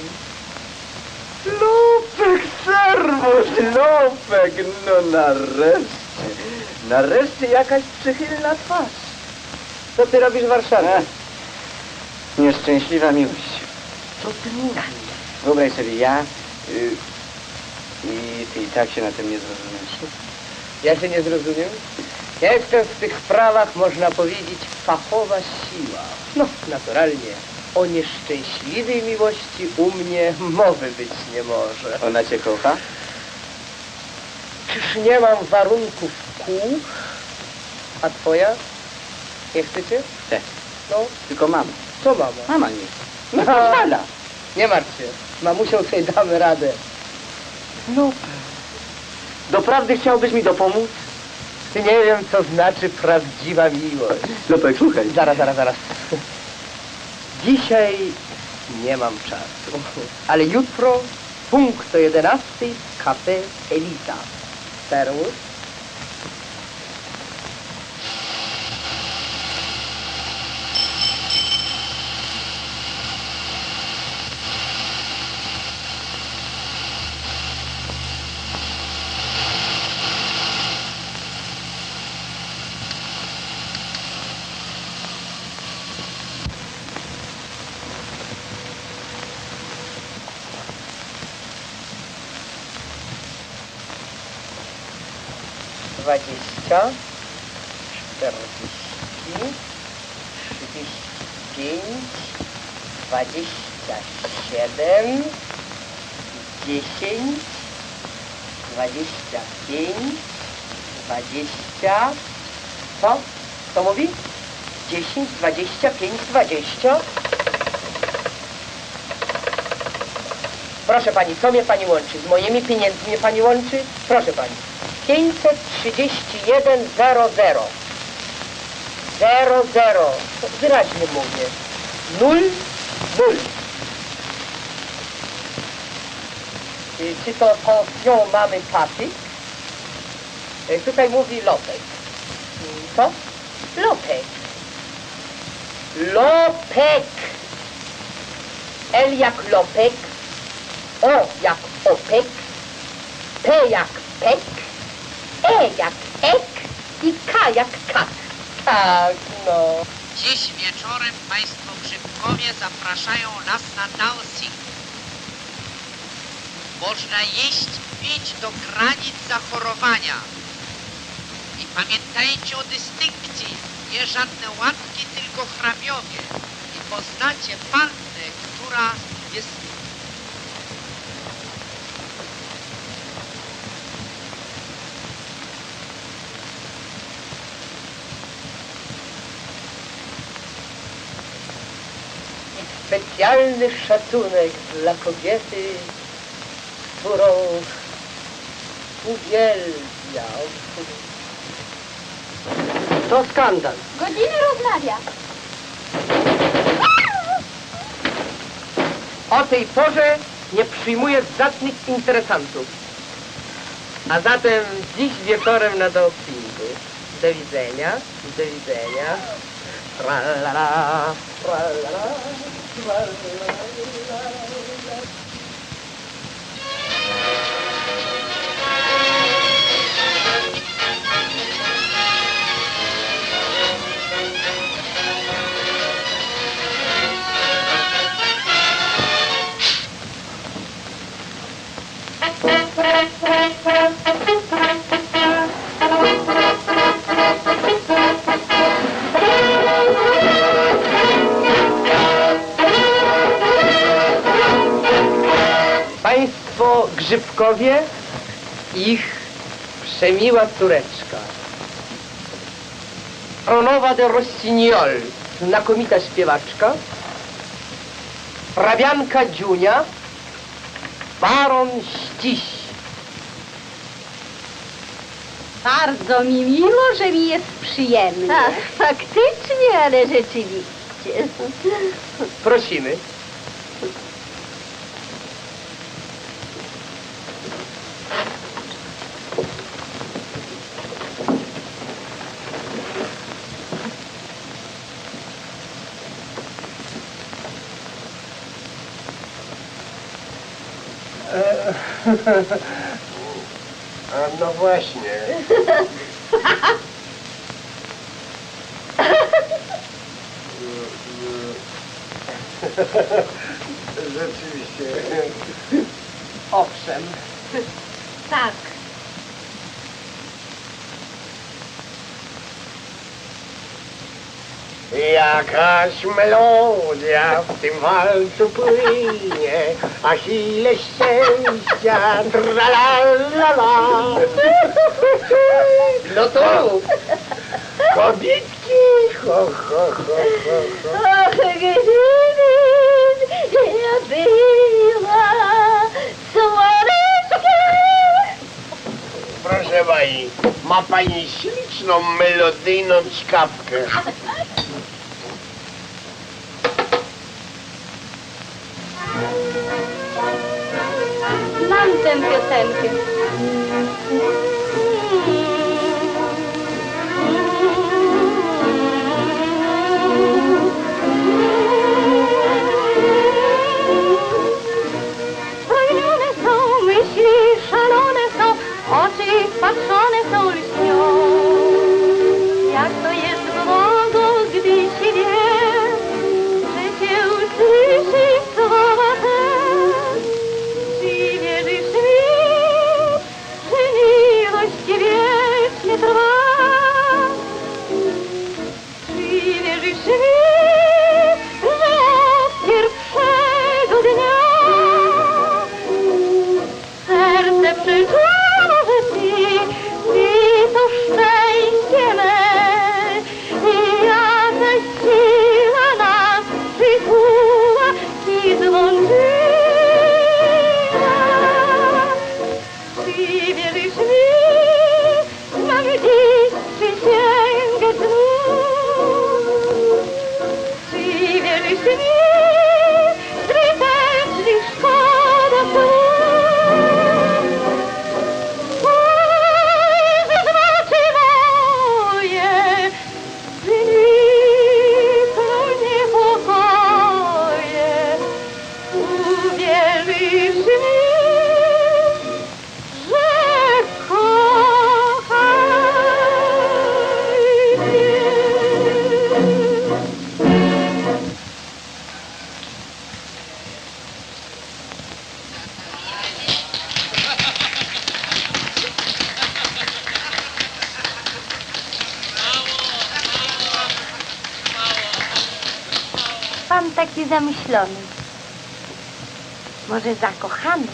Lopek, serwus, Lopek, no nareszcie. Nareszcie jakaś przychylna twarz. Co ty robisz w Warszawie? E, nieszczęśliwa miłość. Co ty mówisz? Wyobraź sobie, ja y, i ty i tak się na tym nie zrozumiesz. Ja się nie zrozumiem. Ja jestem w tych sprawach, można powiedzieć, fachowa siła. No, naturalnie. O nieszczęśliwej miłości u mnie mowy być nie może. Ona cię kocha? Czyż nie mam warunków kół? A twoja? Nie chcecie? Chcę. No, Tylko mama. co mama? Mama nie. No pozwala. Nie martw się. Mamusią sobie damy radę. Lopek. Doprawdy chciałbyś mi dopomóc? Nie wiem, co znaczy prawdziwa miłość. Lopek, słuchaj. Zaraz, zaraz, zaraz. Dzisiaj nie mam czasu, ale jutro punkt o jedenastej w Café Elita. Serwus. Dwadzieścia, czterdzieści, trzydzieści pięć, dwadzieścia siedem, dziesięć, dwadzieścia pięć, dwadzieścia. Co? Co mówi? Dziesięć, dwadzieścia pięć, dwadzieścia. Proszę pani, co mnie pani łączy? Z moimi pieniędzmi mnie pani łączy? Proszę pani. pięćset trzydzieści jeden zero zero. Zero zero. Wyraźnie mówię. Nul, nul. Y, Czy to pension mamy Patyk? Y, Tutaj mówi Lopek. Y, Co? Lopek. Lopek. L jak Lopek. O jak Opek. P jak Pek. E jak Ek. I K jak Kak. Tak, no. Dziś wieczorem Państwo Grzybkowie zapraszają nas na dancing. Można jeść, pić do granic zachorowania. I pamiętajcie o dystynkcji. Nie żadne łatki, tylko hrabiowie. I poznacie pannę, która jest... Specjalny szacunek dla kobiety, którą uwielbiam. To skandal. Godziny rozmawia. O tej porze nie przyjmuję żadnych interesantów. A zatem dziś wieczorem na dopingu. Do widzenia, do widzenia. Tralala, tralala, tralala. Państwo Grzybkowie, ich przemiła córeczka. Ronowa de Rossignol, znakomita śpiewaczka. Hrabianka Dziunia, baron Ściś. Bardzo mi miło, że mi jest przyjemnie. Ach, faktycznie, ale rzeczywiście. Prosimy. A no właśnie. Rzeczywiście. Owszem. Tak. Jakaś melodia w tym walcu płynie, Achille szczęścia, tralalala. No to rób. Kobietki, ho, ho, ho, ho, ho. Ach, gdyby ja była słoneczkiem. Proszę pani, ma pani śliczną, melodyjną czkawkę. Znam tę piosenkę. Spragnione są myśli, szalone są oczy, patrzone są lśnią. Jak to jest błogo, gdy się wie, że cię usłyszy słowa te. Czy wierzysz mi, że miłość wiecznie trwa? Czy wierzysz mi, że od pierwszego dnia serce przeczuło, że ty, ty to szczęście me i jakaś siła nas przykuła i złączyła. Czy wierzysz mi, mam dziś przysięgę znów? Czy wierzysz mi, zbytecznie szkoda słów? taki zamyślony. Może zakochany?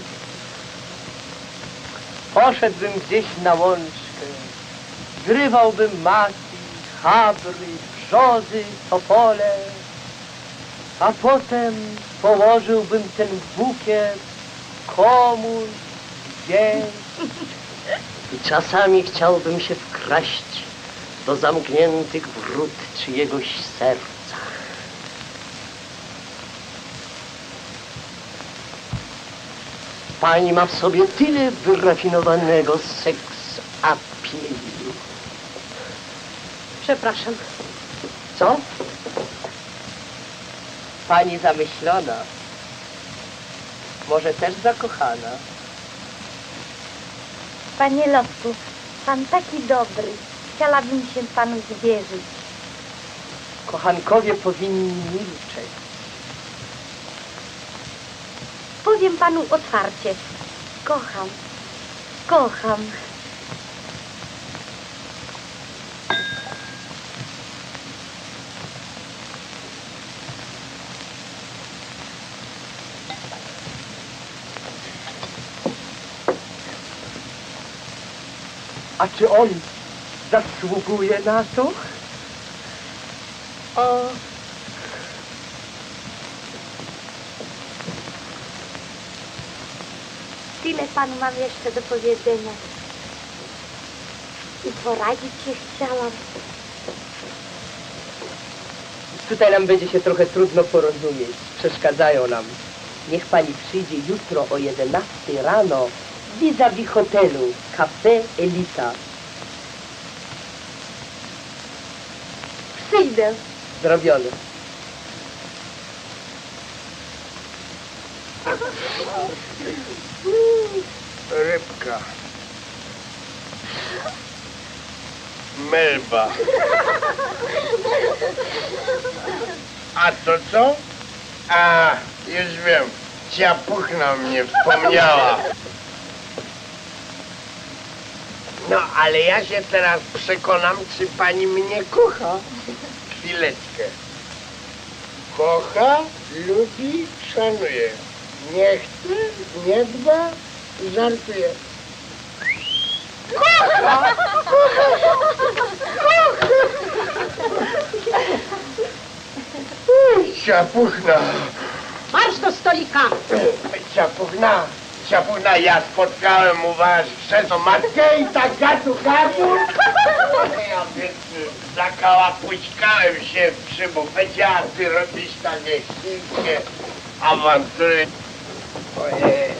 Poszedłbym gdzieś na łączkę, zrywałbym maki, chabry, brzozy, topole, a potem położyłbym ten bukiet komuś gdzieś. I czasami chciałbym się wkraść do zamkniętych wrót czyjegoś serca. Pani ma w sobie tyle wyrafinowanego seks appealu. Przepraszam. Co? Pani zamyślona. Może też zakochana. Panie Lotku, pan taki dobry. Chciałabym się panu zwierzyć. Kochankowie powinni milczeć. Powiem panu otwarcie. Kocham. Kocham. A czy on zasługuje na to? O... Tyle panu mam jeszcze do powiedzenia. I poradzić się chciałam. Tutaj nam będzie się trochę trudno porozumieć. Przeszkadzają nam. Niech pani przyjdzie jutro o jedenastej rano vis-a-vis hotelu Café Elita. Przyjdę. Zrobione. Rybka. Melba. A to co? A, już wiem. Ciapuchna mnie wspomniała. No, ale ja się teraz przekonam, czy pani mnie kocha. Chwileczkę. Kocha, lubi, szanuje. Nie chce, nie dba, żartuje. Kocha! Kocha! Kocha! Ciapuchna! Marsz do stolika! Ciapuchna! Ciapuchna, ja spotkałem u was przez matkę i tak gatu gatu. Ja więc zakałapućkałem się przy bufecie, a ty robisz takie chińskie awantury. Ojej.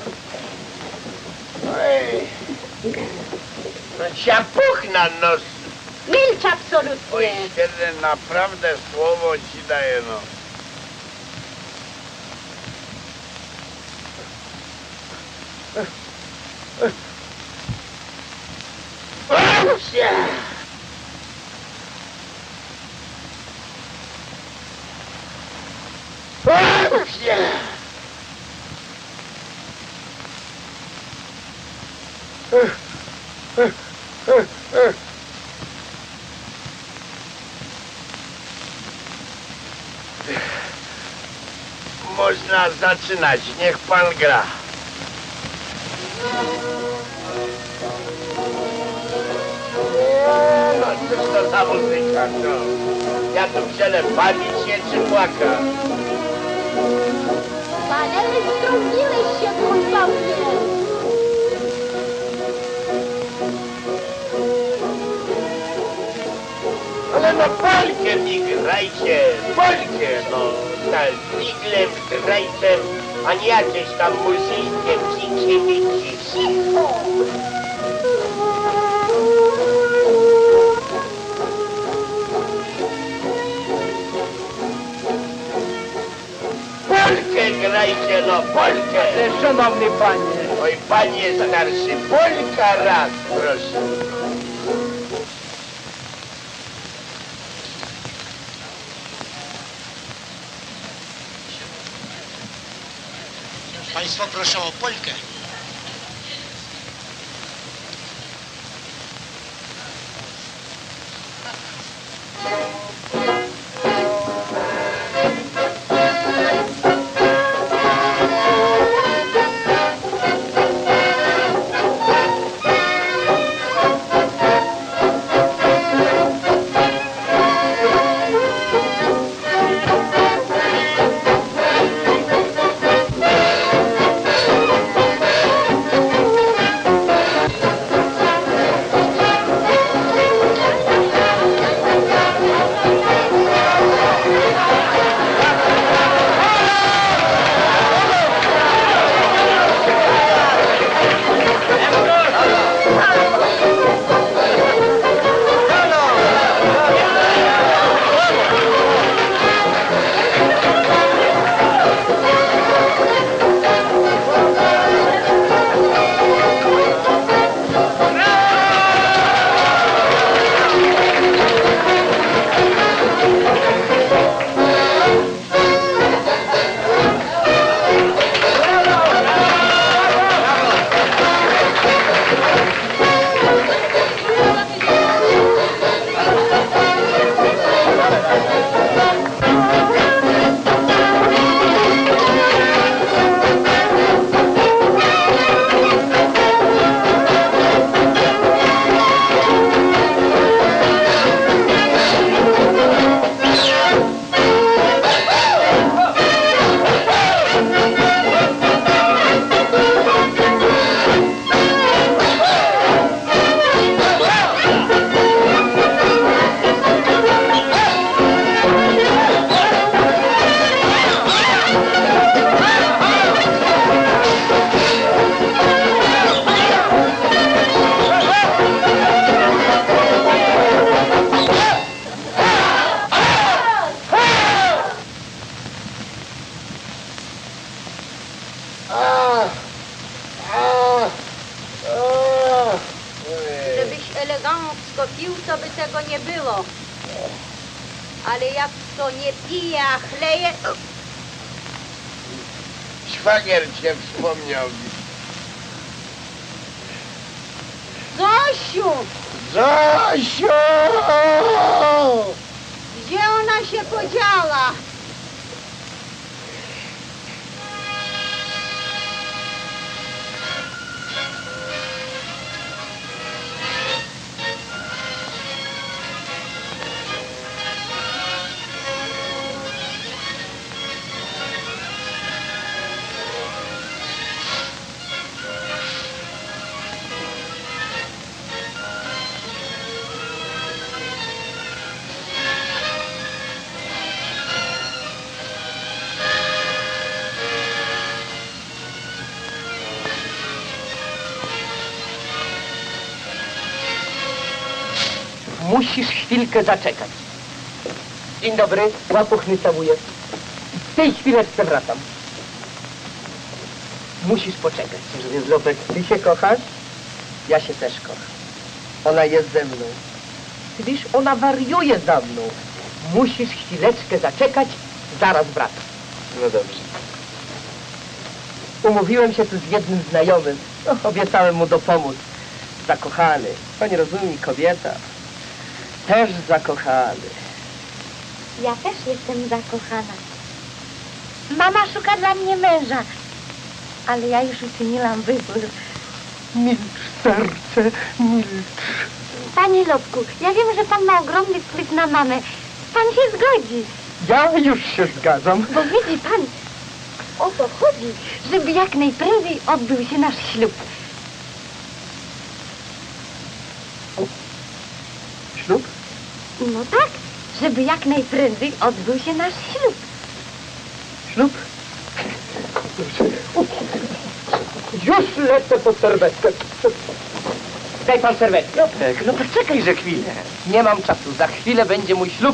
Ojej. No ciapuchna, no. Milcz absolutnie! Oj, kiedy naprawdę słowo ci daję, no. Można zaczynać, niech pan gra. No cóż to za muzyka, no. Ja tu wzięłem bawić się czy płakać. Panie, wystrągiłeś się gwałtownie. Ale no Polkę mi grajcie, Polkę, no. Tak, z iglem, z grajcem, a nie jakieś tam muzyjskie psicie bici. Cicho! Polkę grajcie, no, Polkę! Szanowny panie. Oj, panie starszy, Polka raz, proszę. Państwo proszę o Polkę. elegancko pił, to by tego nie było. Ale jak to nie pije, a chleje... Szwagier cię wspomniał. Zosiu! Zosiu! Gdzie ona się podziała? Musisz chwilkę zaczekać. Dzień dobry, łapuchny całuję. W tej chwileczce wracam. Musisz poczekać. Więc Lopek, ty się kochasz? Ja się też kocham. Ona jest ze mną. Widzisz, ona wariuje za mną. Musisz chwileczkę zaczekać, zaraz wracam. No dobrze. Umówiłem się tu z jednym znajomym. No, obiecałem mu dopomóc. Zakochany. Pani rozumie, kobieta. Też zakochany. Ja też jestem zakochana. Mama szuka dla mnie męża, ale ja już uczyniłam wybór. Milcz, serce, milcz. Panie Lopku, ja wiem, że pan ma ogromny wpływ na mamę. Pan się zgodzi, Ja już się zgadzam. bo widzi pan, o to chodzi, żeby jak najprędzej odbył się nasz ślub. Ślub? No tak, żeby jak najprędzej odbył się nasz ślub. Ślub? Już lecę po serwetkę. Daj pan serwetkę. Lopek, no poczekaj, że chwilę. Nie mam czasu, za chwilę będzie mój ślub.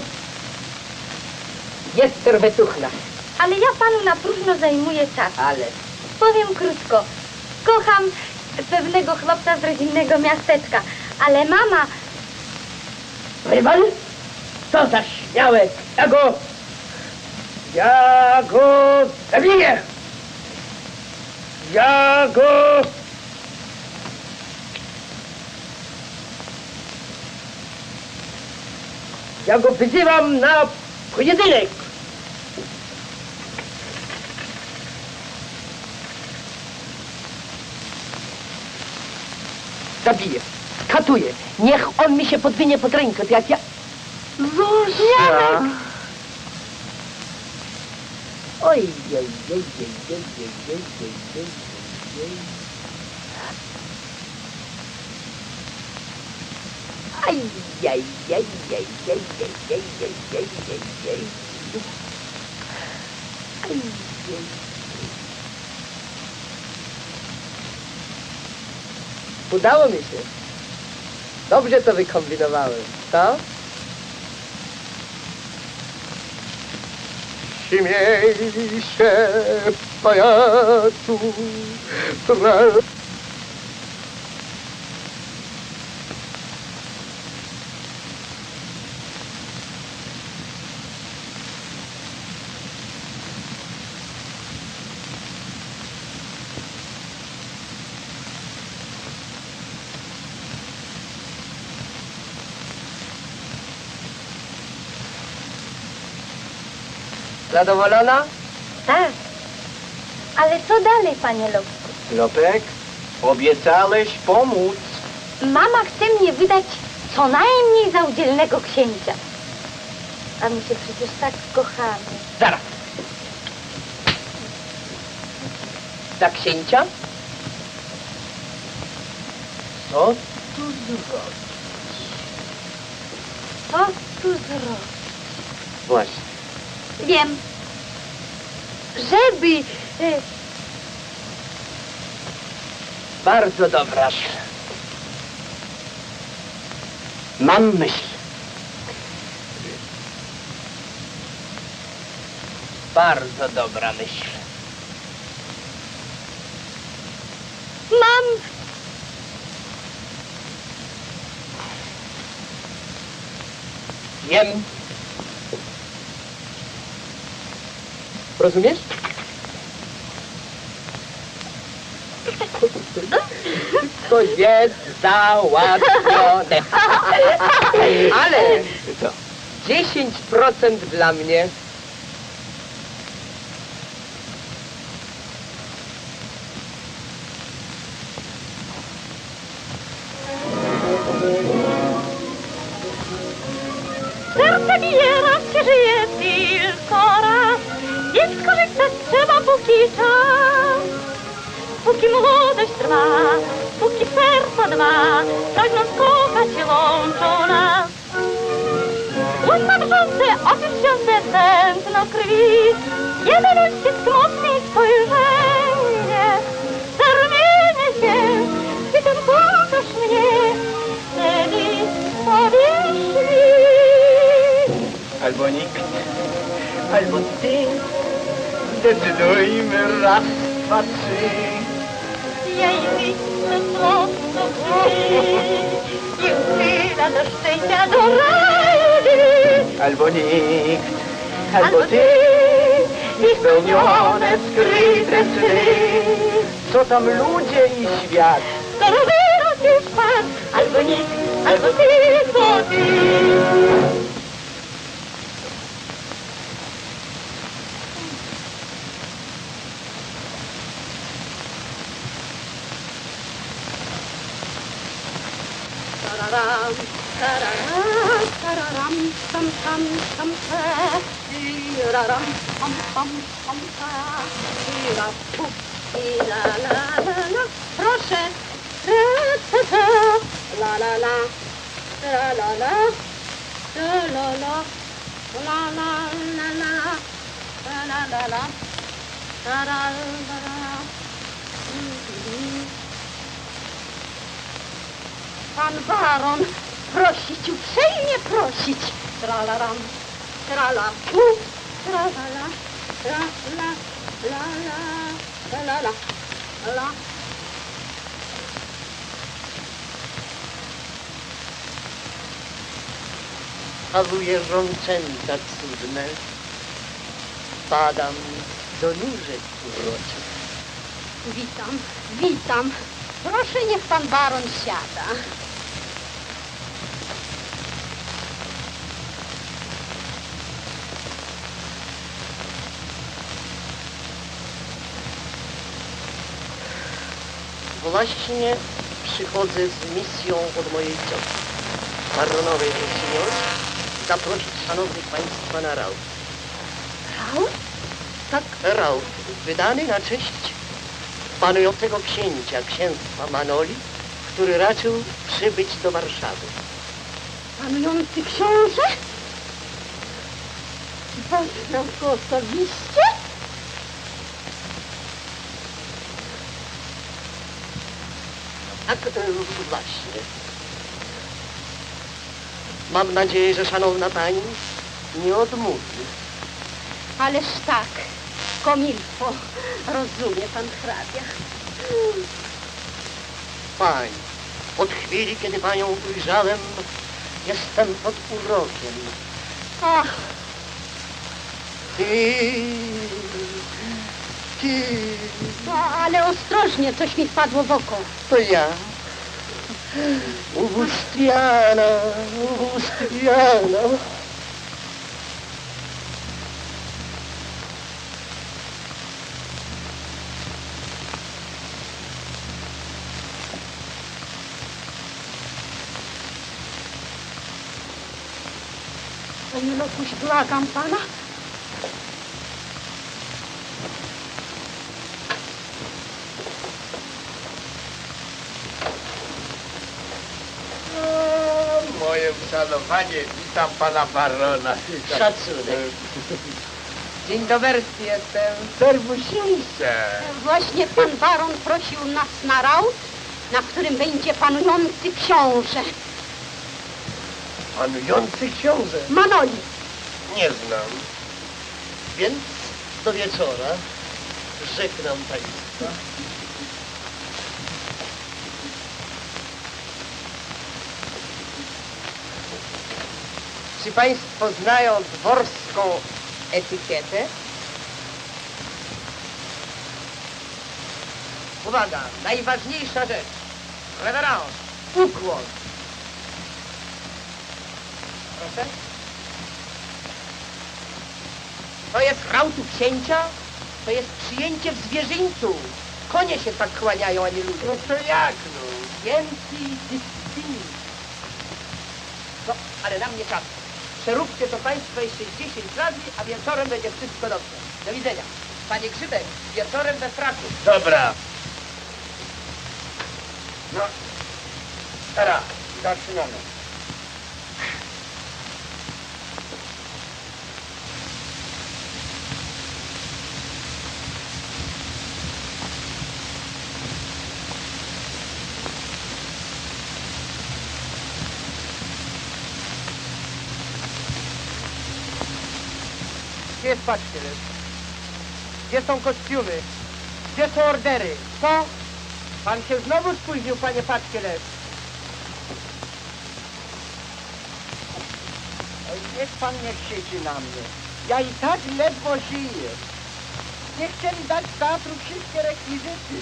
Jest serwetuchna. Ale ja panu na próżno zajmuję czas. Ale Powiem krótko. Kocham pewnego chłopca z rodzinnego miasteczka, ale mama... rywal? Co za śmiałek! Ja go... Ja go zabiję! Ja go... Ja go wyzywam na pojedynek! Zabiję, skatuję. Niech on mi się podwinie pod rękę, to jak ja... Zuzia! Oj, jej, jej, jej, jej, jej, jej, jej, jej, jej. Aj, jej, jej, jej, jej, jej, jej, jej, jej, jej, jej. Aj, jej. Udało mi się. Dobrze to wykombinowałem, co? Śmiej się, pajacu, tra- Zadowolona? Tak. Ale co dalej, panie Lopku? Lopek, obiecałeś pomóc. Mama chce mnie wydać co najmniej za udzielnego księcia. A my się przecież tak kochamy. Zaraz. Za księcia? Co tu zrobić? Co tu zrobić? Właśnie. Wiem. Żeby... E, Bardzo dobra. Mam myśl. Bardzo dobra myśl. mam... Wiem. Rozumiesz? To jest załatwione. Ale Co? dziesięć procent dla mnie. Serce bije, raz się żyje tylko raz, więc korzystać trzeba póki czas. Póki młodość trwa, póki serca dwa, pragnąc kochać się łączą nas. Usta wrzące, oczy wsiące, tętno krwi, jeden uścisk mocniej spojrzenie. Zarumienię się, gdy ten kochasz mnie, wtedy powiesz mi. Albo nikt, albo ty. Zdecydujmy raz, dwa, trzy. Ja i ty, to słodko brzmi, i chwila do szczęścia, do raju. Albo nikt, albo ty. Niespełnione, skryte sny. Co tam ludzie i świat? Skoro wyraz już padł, albo nikt, albo tylko ty. Tararam, tararam, tararam, tam, tam, tam, ta. Tiraram, pam, pam, pam, ta. Tira, pu, i la, la, la, la. Proszę. Ra, ta, ta. La, la, la. La, la, la. La, la, la. La, la, la, la. La, la, la, la. La, la, la, la. Mhm. Pan baron, prosić, uprzejmie prosić. Tralaram, trala, u, tralala, la, la, la, la, la, la, la, la. Paluje żączęta cudne, padam do nóżek uroczych. Witam, witam. Proszę, niech pan baron siada. Właśnie przychodzę z misją od mojej cioci, baronowej Rossignol, zaprosić szanownych państwa na raut. Raut? Tak, raut, wydany na cześć panującego księcia księstwa Manoli, który raczył przybyć do Warszawy. Panujący książę? Poznał go osobiście? Tak, e, właśnie. Mam nadzieję, że szanowna pani nie odmówi. Ależ tak, komilfo, rozumie pan hrabia. Pani, od chwili, kiedy panią ujrzałem, jestem pod urokiem. Ach, Ty, ty, no, ale ostrożnie, coś mi wpadło w oko. to ja. Ubustiana, Ubustiana. Panie Lokuś, błagam pana. O, moje uszanowanie, witam pana barona. Szacunek. Dzień dobry jestem. Serwusińce. Właśnie pan baron prosił nas na raut, na którym będzie panujący książę. Panujący książę. Manoli. Nie znam. Więc do wieczora żegnam państwa. Czy państwo znają dworską etykietę? Uwaga, najważniejsza rzecz. Rewerans, ukłon. Proszę. To jest rautu księcia, to jest przyjęcie w zwierzyńcu. Konie się tak kłaniają, a nie ludzie. No to jak, no? Więcej dyscypliny. No, ale na mnie czas. Przeróbcie to państwo jeszcze dziesięć razy, a wieczorem będzie wszystko dobrze. Do widzenia. Panie Grzybek, wieczorem we fraku. Dobra. No, teraz zaczynamy. Gdzie jest paczkiel? Gdzie są kostiumy? Gdzie są ordery? Co? Pan się znowu spóźnił, panie Paczkieles. Oj, niech pan nie krzyczy na mnie. Ja i tak ledwo żyję. Nie chcieli dać teatru wszystkie rekwizyty.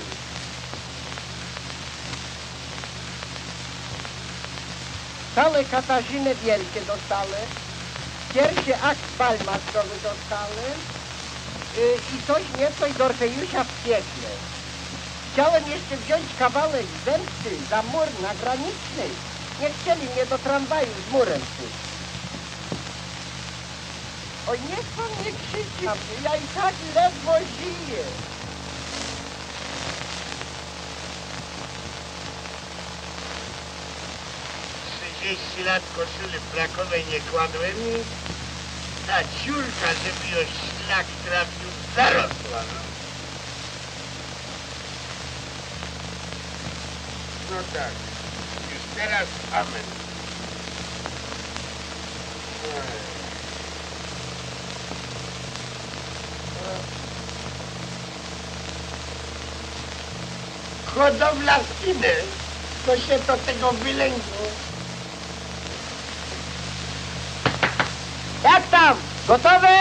Całe Katarzyny Wielkie dostałem. Pierwszy akt bal maskowy dostałem. Yy, I coś nieco i do Orfeusia w piekle. Chciałem jeszcze wziąć kawałek zemsty za mur na graniczny. Nie chcieli mnie do tramwaju z murem pójść. Oj, niech pan nie krzyczy na mnie, ja i tak ledwo żyję. trzydzieści lat koszuli flakowej nie kładłem. Ta ciurka, żeby ją szlak trafił, zarosła. No, no tak, już teraz amen. Ej. Hodowla skiny, to się do tego wylęgło. Jak tam? Gotowe?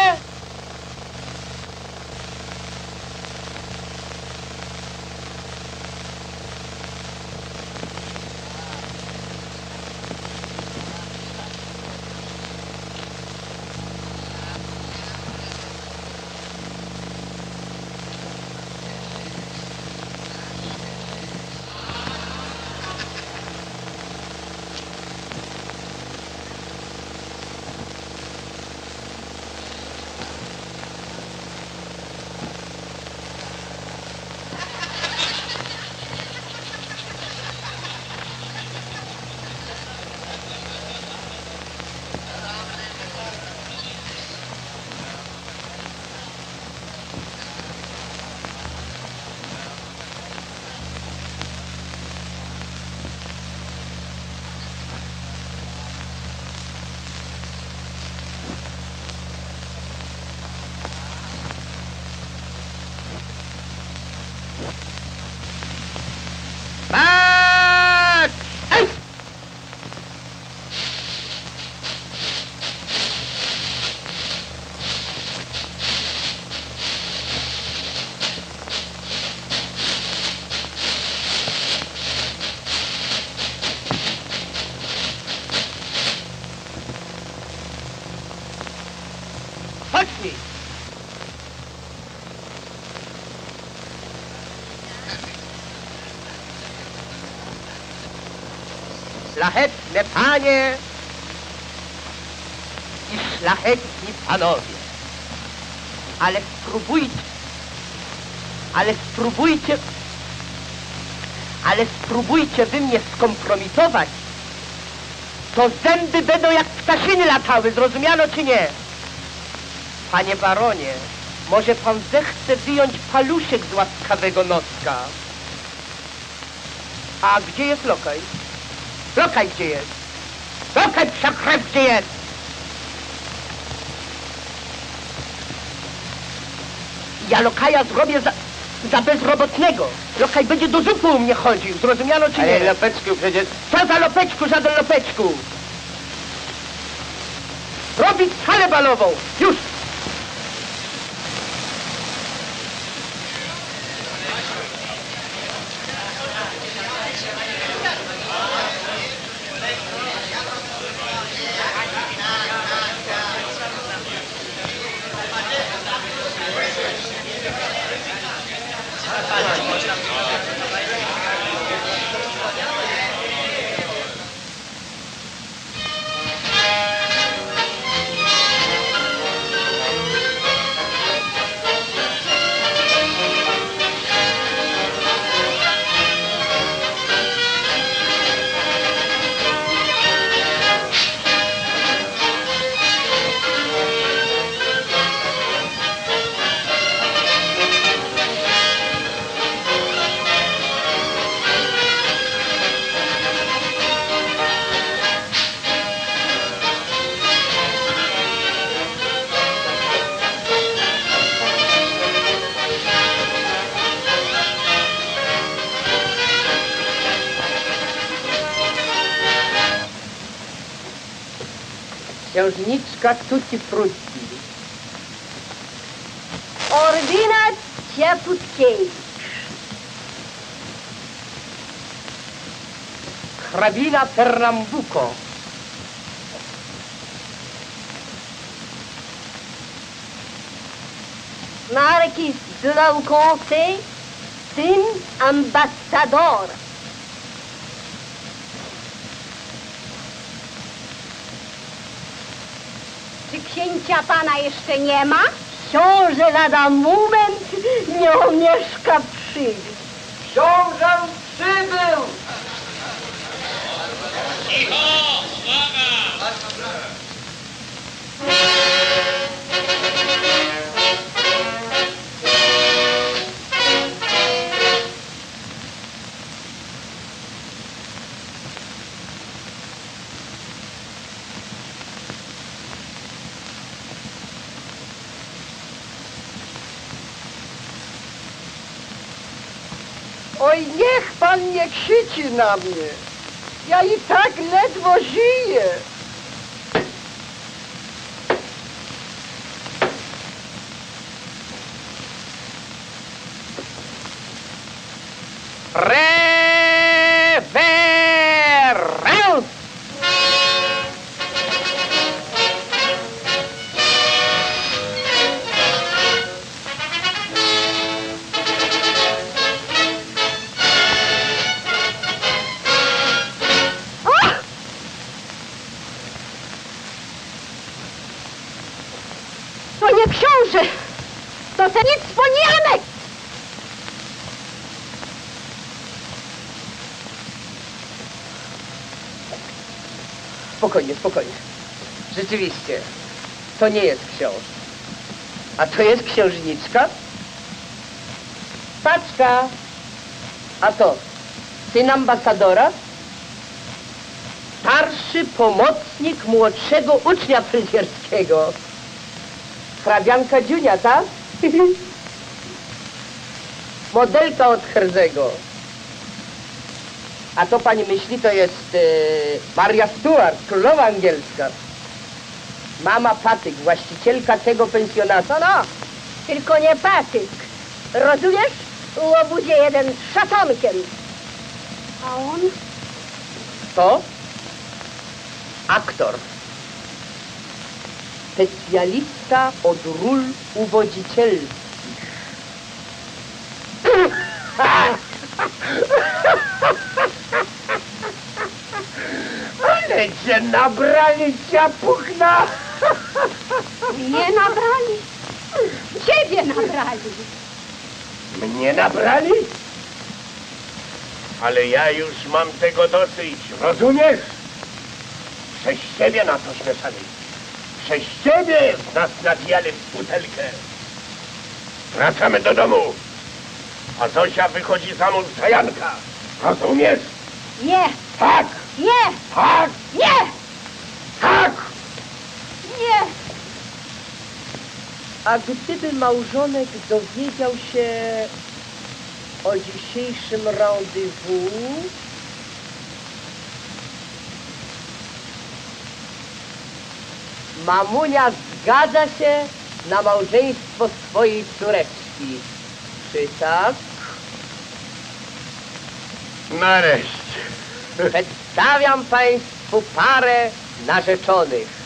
Patrz! Ej! Chodźmy! Szlachetne panie i szlachetni panowie, ale spróbujcie, ale spróbujcie, ale spróbujcie wy mnie skompromitować, to zęby będą jak ptaszyny latały, zrozumiano czy nie? Panie baronie, może pan zechce wyjąć paluszek z łaskawego noska? A gdzie jest lokaj? Lokaj gdzie jest? Lokaj psia krew gdzie jest? Ja lokaja zrobię za, za bezrobotnego. Lokaj będzie do zupy u mnie chodził, zrozumiano czy nie? Ale Lopeczku przecież... Co za Lopeczku, żaden Lopeczku? robić salę balową. Już! Księżniczka tutti frutti. Ordynat Ciaputkiewicz. Hrabina Pernambuco. Marquis de l'Alconce, syn ambasador. Czy księcia pana jeszcze nie ma? Książę lada moment nie omieszka przyjść. Książę przybył! Oj, niech pan nie krzyczy na mnie. Ja i tak ledwo żyję. Reverence! To nie książę, to ten niecwonianek! Spokojnie, spokojnie. Rzeczywiście, to nie jest książę. A to jest księżniczka? Paczka. A to syn ambasadora? Starszy pomocnik młodszego ucznia fryzjerskiego. Hrabianka Dziunia, tak? Modelka od Herzego. A to pani myśli, to jest e, Maria Stuart, królowa angielska. Mama Patyk, właścicielka tego pensjonatu. No, no, tylko nie patyk. Rozumiesz? U obudzie jeden z szatonkiem. A on? To? Aktor. Specjalista od ról uwodzicielskich. Ale cię nabrali, ciapuchna! Nie nabrali. Ciebie nabrali. Mnie nabrali? Ale ja już mam tego dosyć, rozumiesz? Przez ciebie na to śmieszali. Przez ciebie nas nabijali w butelkę. Wracamy do domu. A Zosia wychodzi za mąż za Janka. Rozumiesz? Nie, Tak! nie, Tak! nie, Tak! nie. A gdyby małżonek dowiedział się o dzisiejszym rendezvous, mamunia zgadza się na małżeństwo swojej córeczki. Czy tak? Nareszcie. Przedstawiam państwu parę narzeczonych.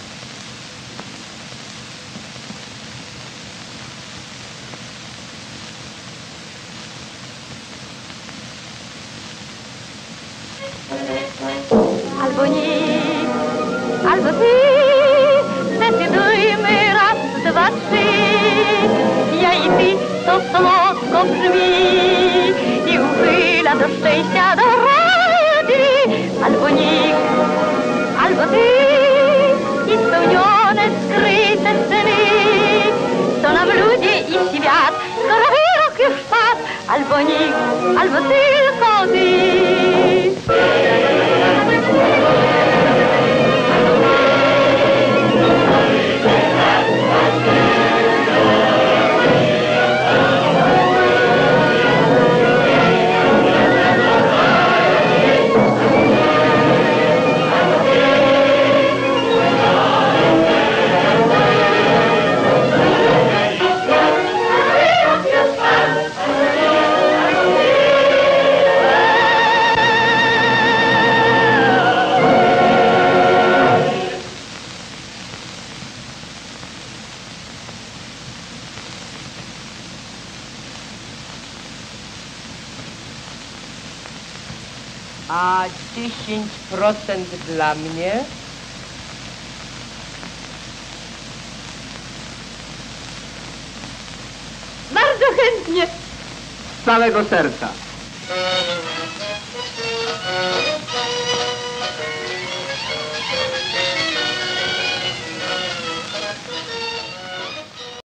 Albo nic, albo ty, zdecydujmy raz, dwa, trzy. Ja i ty, to słodko brzmi i uchyla do szczęścia, do raju. Albo nikt, albo ty, i spełnione skryte sceny. To nam ludzie i świat, skoro wyrok już padł. Albo nikt, albo tylko ty. A dziesięć procent dla mnie? Bardzo chętnie. Z całego serca.